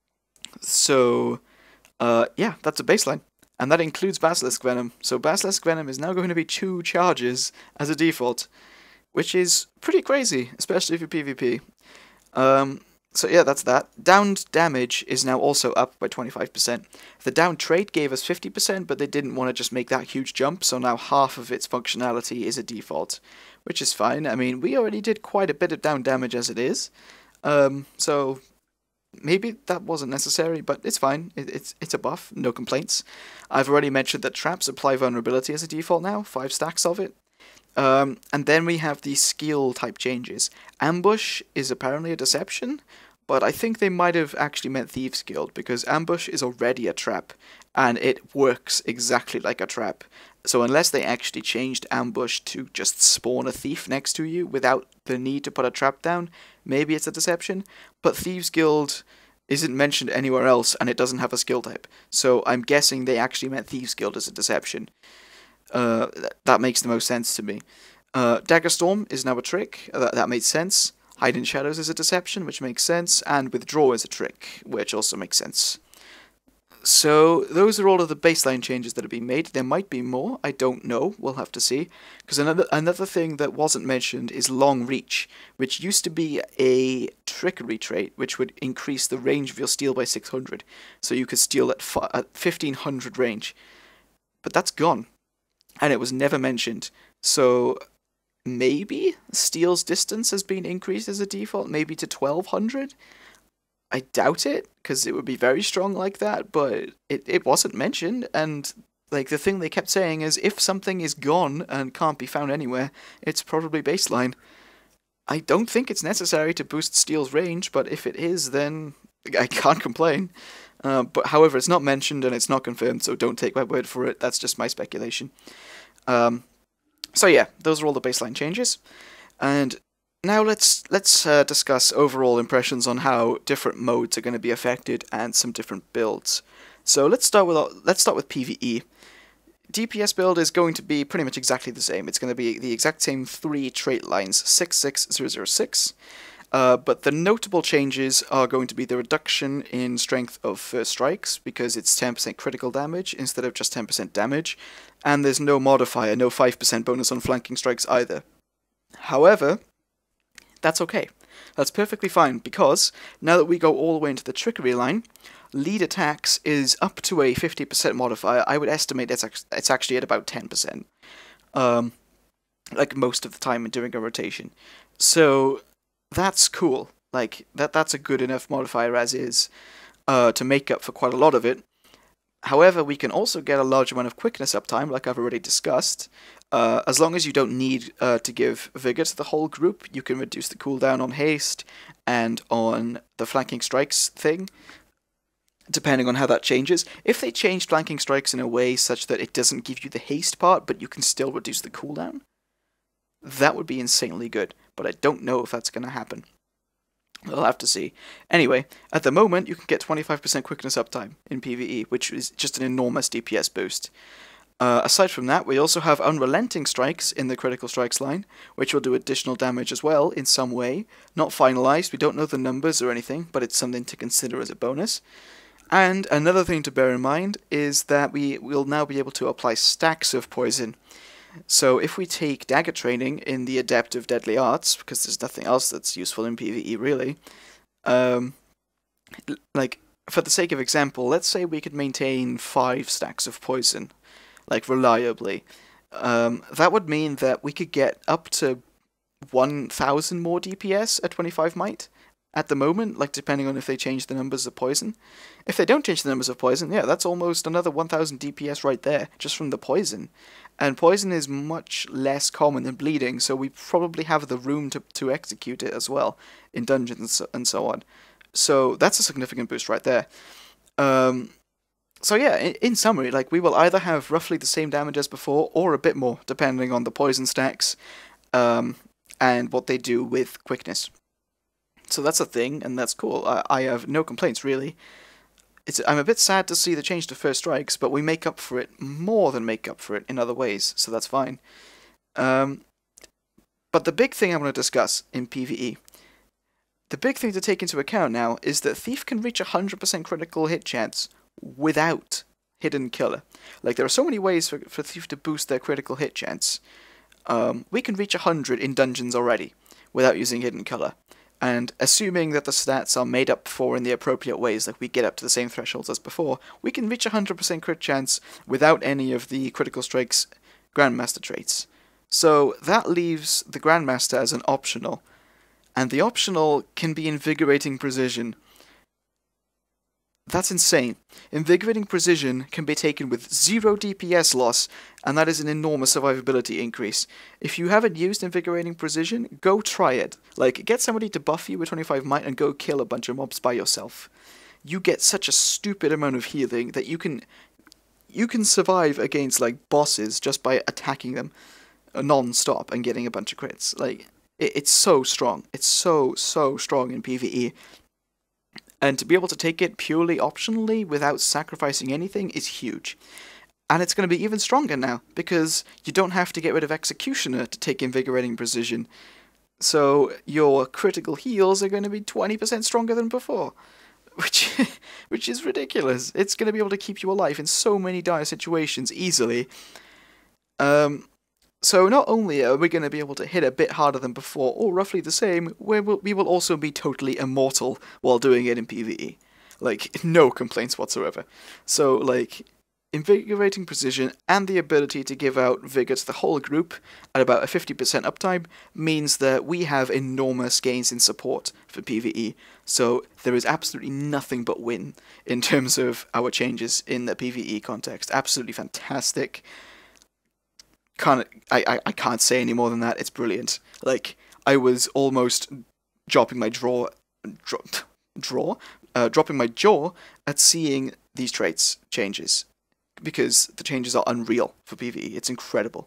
So, uh, yeah, that's a baseline. And that includes Basilisk Venom. So Basilisk Venom is now going to be two charges as a default, which is pretty crazy, especially for PvP. Um, so yeah, that's that. Downed damage is now also up by twenty-five percent. The down trait gave us fifty percent, but they didn't want to just make that huge jump, so now half of its functionality is a default, which is fine. I mean, we already did quite a bit of down damage as it is, um, so maybe that wasn't necessary, but it's fine. It, it's it's a buff, no complaints. I've already mentioned that traps apply vulnerability as a default now, five stacks of it. Um, and then we have the skill type changes. Ambush is apparently a deception, but I think they might have actually meant Thieves Guild, because Ambush is already a trap, and it works exactly like a trap. So unless they actually changed Ambush to just spawn a thief next to you without the need to put a trap down, maybe it's a deception. But Thieves Guild isn't mentioned anywhere else, and it doesn't have a skill type. So I'm guessing they actually meant Thieves Guild as a deception. Uh, th that makes the most sense to me. Uh, Dagger Storm is now a trick. That, that made sense. Hide in Shadows is a deception, which makes sense. And Withdraw is a trick, which also makes sense. So those are all of the baseline changes that have been made. There might be more. I don't know. We'll have to see. Because another another thing that wasn't mentioned is Long Reach, which used to be a trickery trait, which would increase the range of your steel by six hundred. So you could steal at, at fifteen hundred range. But that's gone. And it was never mentioned. So maybe Steel's distance has been increased as a default, maybe to twelve hundred? I doubt it, because it would be very strong like that, but it, it wasn't mentioned, and like the thing they kept saying is if something is gone and can't be found anywhere, it's probably baseline. I don't think it's necessary to boost Steel's range, but if it is, then I can't complain. Uh, but however, it's not mentioned and it's not confirmed, so don't take my word for it. That's just my speculation. Um, so yeah, those are all the baseline changes. And now let's let's uh, discuss overall impressions on how different modes are going to be affected and some different builds. So let's start with let's start with PvE. D P S build is going to be pretty much exactly the same. It's going to be the exact same three trait lines, six six zero zero six. Uh, but the notable changes are going to be the reduction in strength of first strikes, because it's ten percent critical damage instead of just ten percent damage, and there's no modifier, no five percent bonus on flanking strikes either. However, That's okay. That's perfectly fine, because now that we go all the way into the trickery line, lead attacks is up to a fifty percent modifier. I would estimate it's, ac it's actually at about ten percent. Um, like most of the time during a rotation. So that's cool. Like, that that's a good enough modifier as is uh, to make up for quite a lot of it. However, we can also get a large amount of quickness uptime, like I've already discussed. Uh, as long as you don't need uh, to give Vigor to the whole group, you can reduce the cooldown on haste and on the flanking strikes thing, depending on how that changes. If they change flanking strikes in a way such that it doesn't give you the haste part, but you can still reduce the cooldown, that would be insanely good, but I don't know if that's going to happen. We'll have to see. Anyway, at the moment, you can get twenty-five percent quickness uptime in PvE, which is just an enormous D P S boost. Uh, aside from that, we also have Unrelenting Strikes in the Critical Strikes line, which will do additional damage as well, in some way. Not finalized, we don't know the numbers or anything, but it's something to consider as a bonus. And another thing to bear in mind is that we will now be able to apply stacks of poison. So if we take dagger training in the Adept of Deadly Arts, because there's nothing else that's useful in PvE really, um, like, for the sake of example, let's say we could maintain five stacks of poison, like, reliably. Um, that would mean that we could get up to one thousand more D P S at twenty-five might at the moment, like, depending on if they change the numbers of poison. If they don't change the numbers of poison, yeah, that's almost another one thousand D P S right there, just from the poison. And poison is much less common than bleeding, so we probably have the room to, to execute it as well, in dungeons and so, and so on. So that's a significant boost right there. Um, so yeah, in, in summary, like, we will either have roughly the same damage as before, or a bit more, depending on the poison stacks, um, and what they do with quickness. So that's a thing, and that's cool. I, I have no complaints, really. It's, I'm a bit sad to see the change to First Strikes, but we make up for it, more than make up for it, in other ways, so that's fine. Um, but the big thing I want to discuss in PvE, the big thing to take into account now, is that Thief can reach one hundred percent critical hit chance without Hidden Killer. Like, there are so many ways for, for Thief to boost their critical hit chance. Um, we can reach one hundred in dungeons already, without using Hidden Killer. And assuming that the stats are made up for in the appropriate ways, like we get up to the same thresholds as before, we can reach one hundred percent crit chance without any of the Critical Strikes Grandmaster traits. So that leaves the Grandmaster as an optional, and the optional can be Invigorating Precision. That's insane. Invigorating Precision can be taken with zero D P S loss, and that is an enormous survivability increase. If you haven't used Invigorating Precision, go try it. Like, get somebody to buff you with twenty-five might and go kill a bunch of mobs by yourself. You get such a stupid amount of healing that you can you can survive against, like, bosses just by attacking them non-stop and getting a bunch of crits. Like, it, it's so strong. It's so, so strong in PvE. And to be able to take it purely optionally without sacrificing anything is huge. And it's going to be even stronger now, because you don't have to get rid of Executioner to take Invigorating Precision. So your critical heals are going to be twenty percent stronger than before. Which, which is ridiculous. It's going to be able to keep you alive in so many dire situations easily. Um... So not only are we going to be able to hit a bit harder than before, or roughly the same, we will, we will also be totally immortal while doing it in PvE. Like, no complaints whatsoever. So, like, Invigorating Precision and the ability to give out Vigor to the whole group at about a fifty percent uptime means that we have enormous gains in support for PvE. So there is absolutely nothing but win in terms of our changes in the PvE context. Absolutely fantastic. Can't, I, I, I can't say any more than that. It's brilliant. Like, I was almost dropping my draw, dro draw, uh, dropping my jaw at seeing these traits changes, because the changes are unreal for PvE. It's incredible.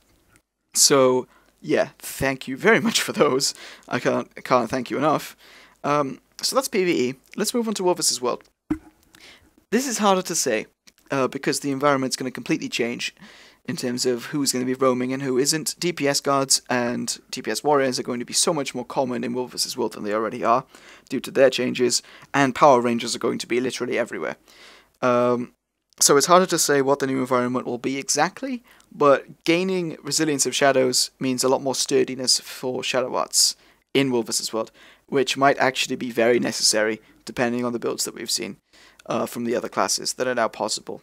So yeah, thank you very much for those. I can't I can't thank you enough. Um, so that's PvE. Let's move on to Orvis's World. This is harder to say uh, because the environment's going to completely change in terms of who's going to be roaming and who isn't. D P S guards and D P S warriors are going to be so much more common in Orvis's World than they already are, due to their changes, and Power Rangers are going to be literally everywhere. Um, so it's harder to say what the new environment will be exactly, but gaining Resilience of Shadows means a lot more sturdiness for Shadow Arts in World versus. World, which might actually be very necessary depending on the builds that we've seen uh, from the other classes that are now possible.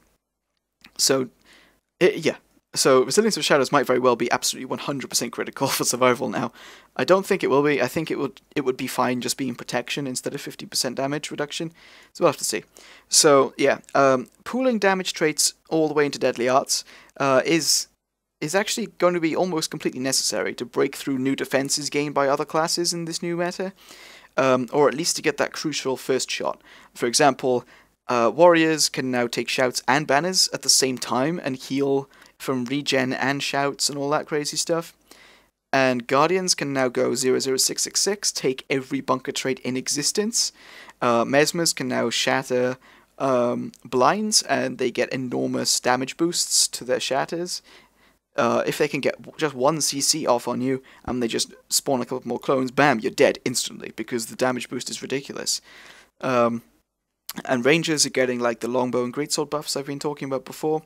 So, it, yeah. So, Resilience of Shadows might very well be absolutely one hundred percent critical for survival now. I don't think it will be. I think it would it would be fine just being protection instead of fifty percent damage reduction. So we'll have to see. So, yeah, um, pooling damage traits all the way into Deadly Arts uh, is is actually going to be almost completely necessary to break through new defenses gained by other classes in this new meta, um, or at least to get that crucial first shot. For example, uh, warriors can now take shouts and banners at the same time and heal from regen and shouts and all that crazy stuff. And guardians can now go zero zero six six six, take every bunker trait in existence. Uh, mesmers can now shatter um, blinds, and they get enormous damage boosts to their shatters. Uh, if they can get just one C C off on you, and they just spawn a couple more clones, bam, you're dead instantly, because the damage boost is ridiculous. Um, and rangers are getting like the longbow and greatsword buffs I've been talking about before.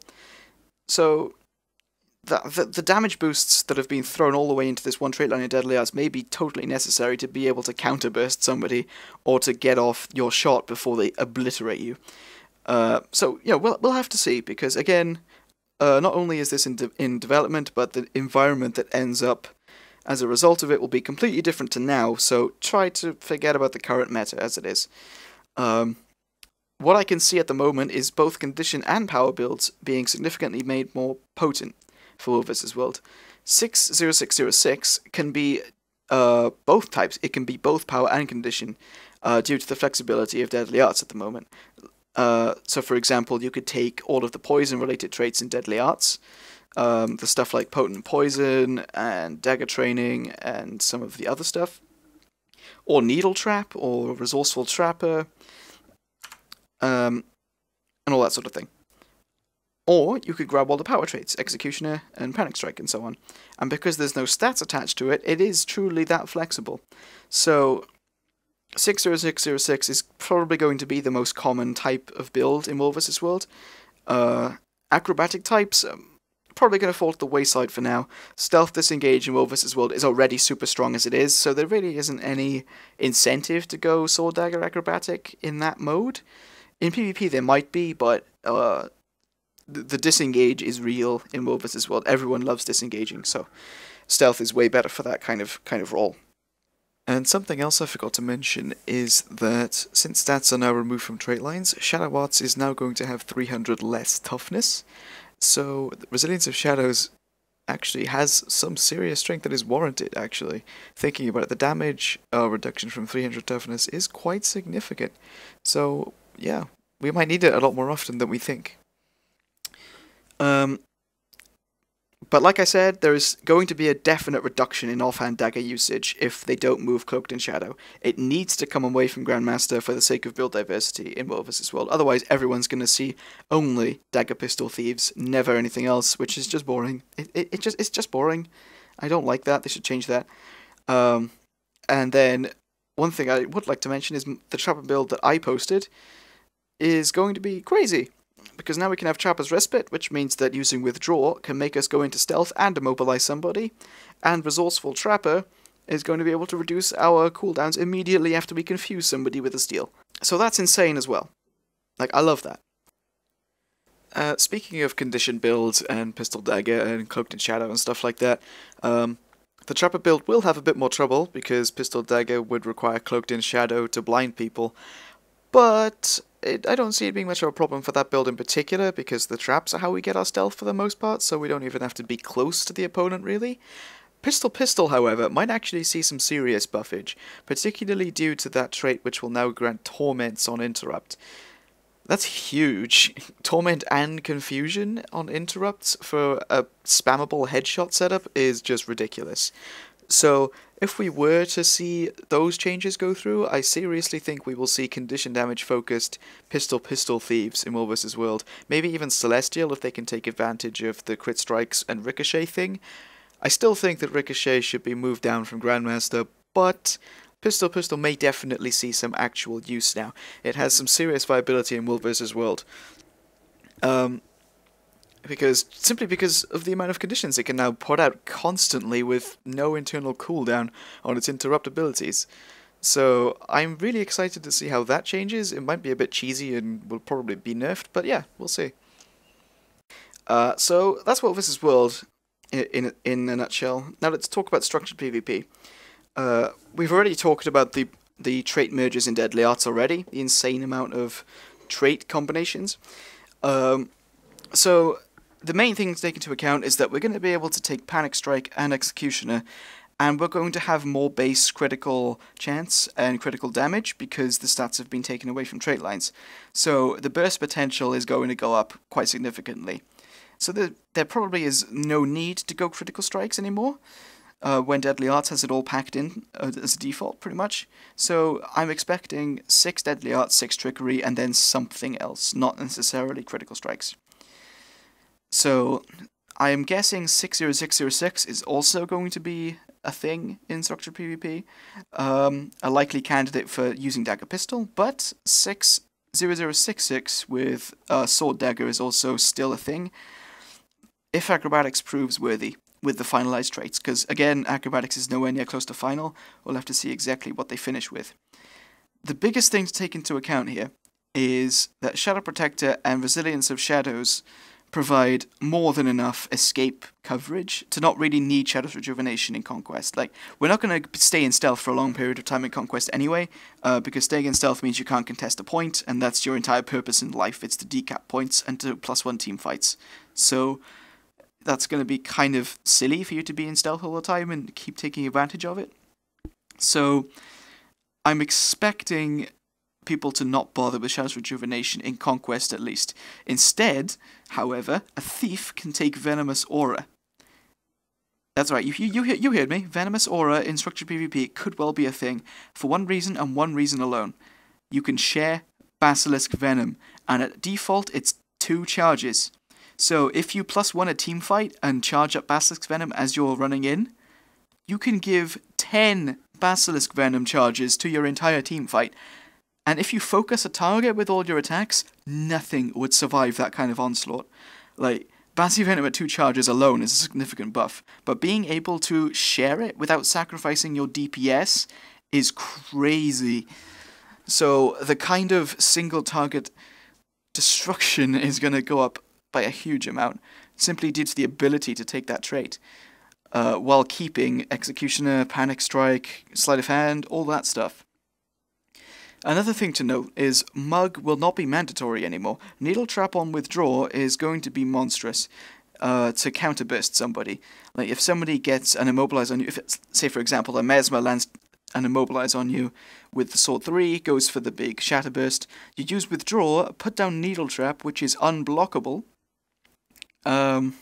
So the, the, the damage boosts that have been thrown all the way into this one trait line in Deadly Arts may be totally necessary to be able to counterburst somebody, or to get off your shot before they obliterate you. Uh, so, yeah, we'll, we'll have to see, because again, Uh, not only is this in, de in development, but the environment that ends up as a result of it will be completely different to now, so try to forget about the current meta as it is. Um, what I can see at the moment is both condition and power builds being significantly made more potent for World versus. World. six zero six zero six can be uh, both types. It can be both power and condition uh, due to the flexibility of Deadly Arts at the moment. Uh, so, for example, you could take all of the poison-related traits in Deadly Arts, um, the stuff like Potent Poison and Dagger Training and some of the other stuff, or Needle Trap, or Resourceful Trapper, um, and all that sort of thing. Or you could grab all the power traits, Executioner and Panic Strike and so on. And because there's no stats attached to it, it is truly that flexible. So six zero six zero six is probably going to be the most common type of build in World versus. World. Uh, acrobatic types are probably going to fall to the wayside for now. Stealth Disengage in World versus. World is already super strong as it is, so there really isn't any incentive to go Sword Dagger Acrobatic in that mode. In PvP there might be, but uh, the, the disengage is real in World versus. World. Everyone loves disengaging, so Stealth is way better for that kind of kind of role. And something else I forgot to mention is that since stats are now removed from trait lines, Shadow Arts is now going to have three hundred less toughness. So Resilience of Shadows actually has some serious strength that is warranted, actually. Thinking about it, the damage uh, reduction from three hundred toughness is quite significant. So, yeah, we might need it a lot more often than we think. Um... But like I said, there is going to be a definite reduction in offhand dagger usage if they don't move Cloaked in Shadow. It needs to come away from Grandmaster for the sake of build diversity in World versus. World. Otherwise, everyone's going to see only Dagger Pistol Thieves, never anything else, which is just boring. It, it, it just It's just boring. I don't like that. They should change that. Um, and then, one thing I would like to mention is the Trapper build that I posted is going to be crazy. Because now we can have Trapper's Respite, which means that using Withdraw can make us go into Stealth and immobilize somebody, and Resourceful Trapper is going to be able to reduce our cooldowns immediately after we confuse somebody with a steal. So that's insane as well. Like, I love that. Uh, speaking of condition builds and Pistol Dagger and Cloaked in Shadow and stuff like that, um, the Trapper build will have a bit more trouble, because Pistol Dagger would require Cloaked in Shadow to blind people, but It, I don't see it being much of a problem for that build in particular, because the traps are how we get our stealth for the most part, so we don't even have to be close to the opponent, really. Pistol Pistol, however, might actually see some serious buffage, particularly due to that trait which will now grant Torments on Interrupt. That's huge. Torment and Confusion on Interrupts for a spammable headshot setup is just ridiculous. So, if we were to see those changes go through, I seriously think we will see condition damage focused Pistol Pistol Thieves in World versus. World. Maybe even Celestial if they can take advantage of the crit strikes and Ricochet thing. I still think that Ricochet should be moved down from Grandmaster, but Pistol Pistol may definitely see some actual use now. It has some serious viability in World versus. World. Um... because simply because of the amount of conditions it can now put out constantly with no internal cooldown on its interruptibilities. So I'm really excited to see how that changes. It might be a bit cheesy and will probably be nerfed, but yeah, we'll see. Uh, so that's World versus. World in, in in a nutshell. Now let's talk about structured PvP. Uh, we've already talked about the the trait merges in Deadly Arts already, the insane amount of trait combinations. Um, so the main thing to take into account is that we're going to be able to take Panic Strike and Executioner, and we're going to have more base critical chance and critical damage because the stats have been taken away from trait lines. So the burst potential is going to go up quite significantly. So there, there probably is no need to go critical strikes anymore, uh, when Deadly Arts has it all packed in uh, as a default, pretty much. So I'm expecting six Deadly Arts, six Trickery, and then something else, not necessarily critical strikes. So I am guessing six zero six zero six is also going to be a thing in structured PvP, um, a likely candidate for using Dagger Pistol, but six zero zero six six with uh, Sword Dagger is also still a thing, if Acrobatics proves worthy with the finalized traits, because again, Acrobatics is nowhere near close to final. We'll have to see exactly what they finish with. The biggest thing to take into account here is that Shadow Protector and Resilience of Shadows provide more than enough escape coverage to not really need Shadow's Rejuvenation in Conquest. Like, we're not going to stay in stealth for a long period of time in Conquest anyway, uh, because staying in stealth means you can't contest a point, and that's your entire purpose in life. It's to decap points and to plus one team fights. So that's going to be kind of silly for you to be in stealth all the time and keep taking advantage of it. So I'm expecting people to not bother with Shadow's Rejuvenation in Conquest at least. Instead, however, a thief can take Venomous Aura. That's right, you, you, you, you heard me. Venomous Aura in structured PvP could well be a thing, for one reason and one reason alone. You can share Basilisk Venom, and at default it's two charges. So if you plus one a team fight and charge up Basilisk Venom as you're running in, you can give ten Basilisk Venom charges to your entire team fight. And if you focus a target with all your attacks, nothing would survive that kind of onslaught. Like, Basilisk Venom at two charges alone is a significant buff, but being able to share it without sacrificing your D P S is crazy. So the kind of single target destruction is going to go up by a huge amount, simply due to the ability to take that trait, uh, while keeping Executioner, Panic Strike, Sleight of Hand, all that stuff. Another thing to note is Mug will not be mandatory anymore. Needle Trap on Withdraw is going to be monstrous uh, to counterburst somebody. Like, if somebody gets an Immobilize on you, if it's, say for example, a Mesmer lands an Immobilize on you with the Sword three, goes for the big Shatterburst, you use Withdraw, put down Needle Trap, which is unblockable, Um,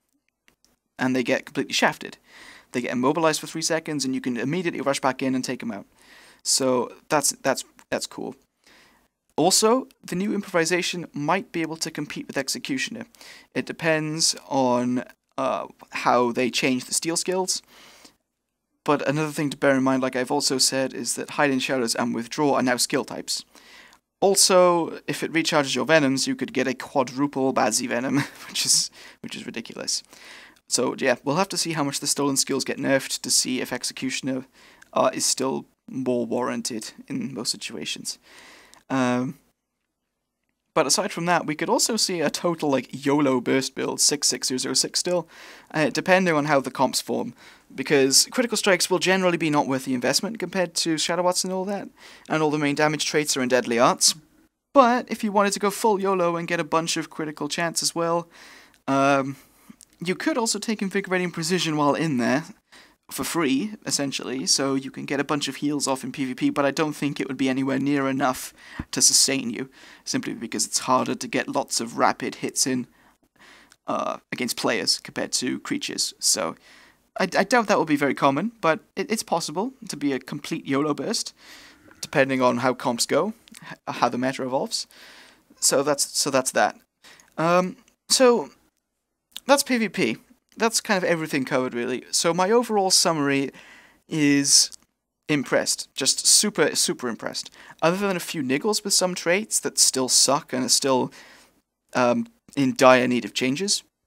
and they get completely shafted. They get immobilized for three seconds, and you can immediately rush back in and take them out. So that's that's that's cool. Also, the new improvisation might be able to compete with Executioner. It depends on uh, how they change the steal skills. But another thing to bear in mind, like I've also said, is that Hide in Shadows and Withdraw are now skill types. Also, if it recharges your Venoms, you could get a quadruple Bazzy Venom, which is which is ridiculous. So yeah, we'll have to see how much the stolen skills get nerfed to see if Executioner uh, is still more warranted in most situations. Um, but aside from that, we could also see a total like YOLO burst build, six six zero zero six still, uh, depending on how the comps form. Because critical strikes will generally be not worth the investment compared to Shadow Arts and all that, and all the main damage traits are in Deadly Arts. But if you wanted to go full YOLO and get a bunch of critical chance as well, um, you could also take Invigorating Precision while in there, for free, essentially, so you can get a bunch of heals off in PvP, but I don't think it would be anywhere near enough to sustain you, simply because it's harder to get lots of rapid hits in uh, against players compared to creatures, so I, I doubt that will be very common, but it, it's possible to be a complete YOLO burst, depending on how comps go, how the meta evolves. So that's so that's that. Um, so that's PvP. That's kind of everything covered, really. So my overall summary is impressed, just super, super impressed. Other than a few niggles with some traits that still suck and are still um, in dire need of changes,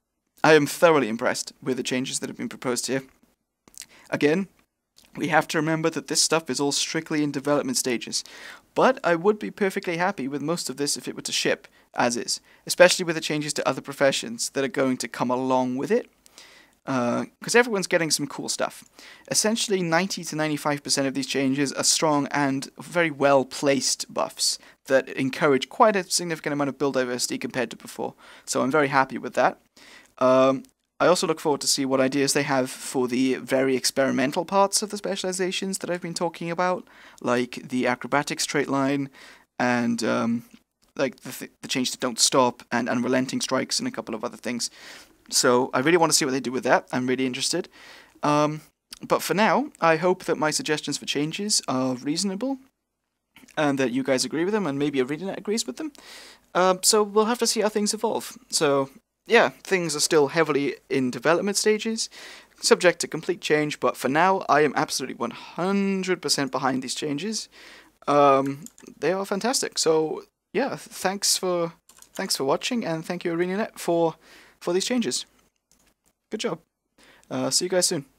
I am thoroughly impressed with the changes that have been proposed here. Again, we have to remember that this stuff is all strictly in development stages, but I would be perfectly happy with most of this if it were to ship as is, especially with the changes to other professions that are going to come along with it, because uh, everyone's getting some cool stuff. Essentially, ninety to ninety-five percent of these changes are strong and very well-placed buffs that encourage quite a significant amount of build diversity compared to before, so I'm very happy with that. Um, I also look forward to see what ideas they have for the very experimental parts of the specializations that I've been talking about, like the acrobatic straight line, and um, like the, th the change to don't stop, and unrelenting strikes, and a couple of other things. So I really want to see what they do with that. I'm really interested. Um, but for now, I hope that my suggestions for changes are reasonable, and that you guys agree with them, and maybe Arenanet agrees with them. Um, so we'll have to see how things evolve. So yeah, things are still heavily in development stages, subject to complete change, but for now, I am absolutely one hundred percent behind these changes. Um, they are fantastic. So yeah, thanks for thanks for watching, and thank you Arenanet for for these changes. Good job. Uh, see you guys soon.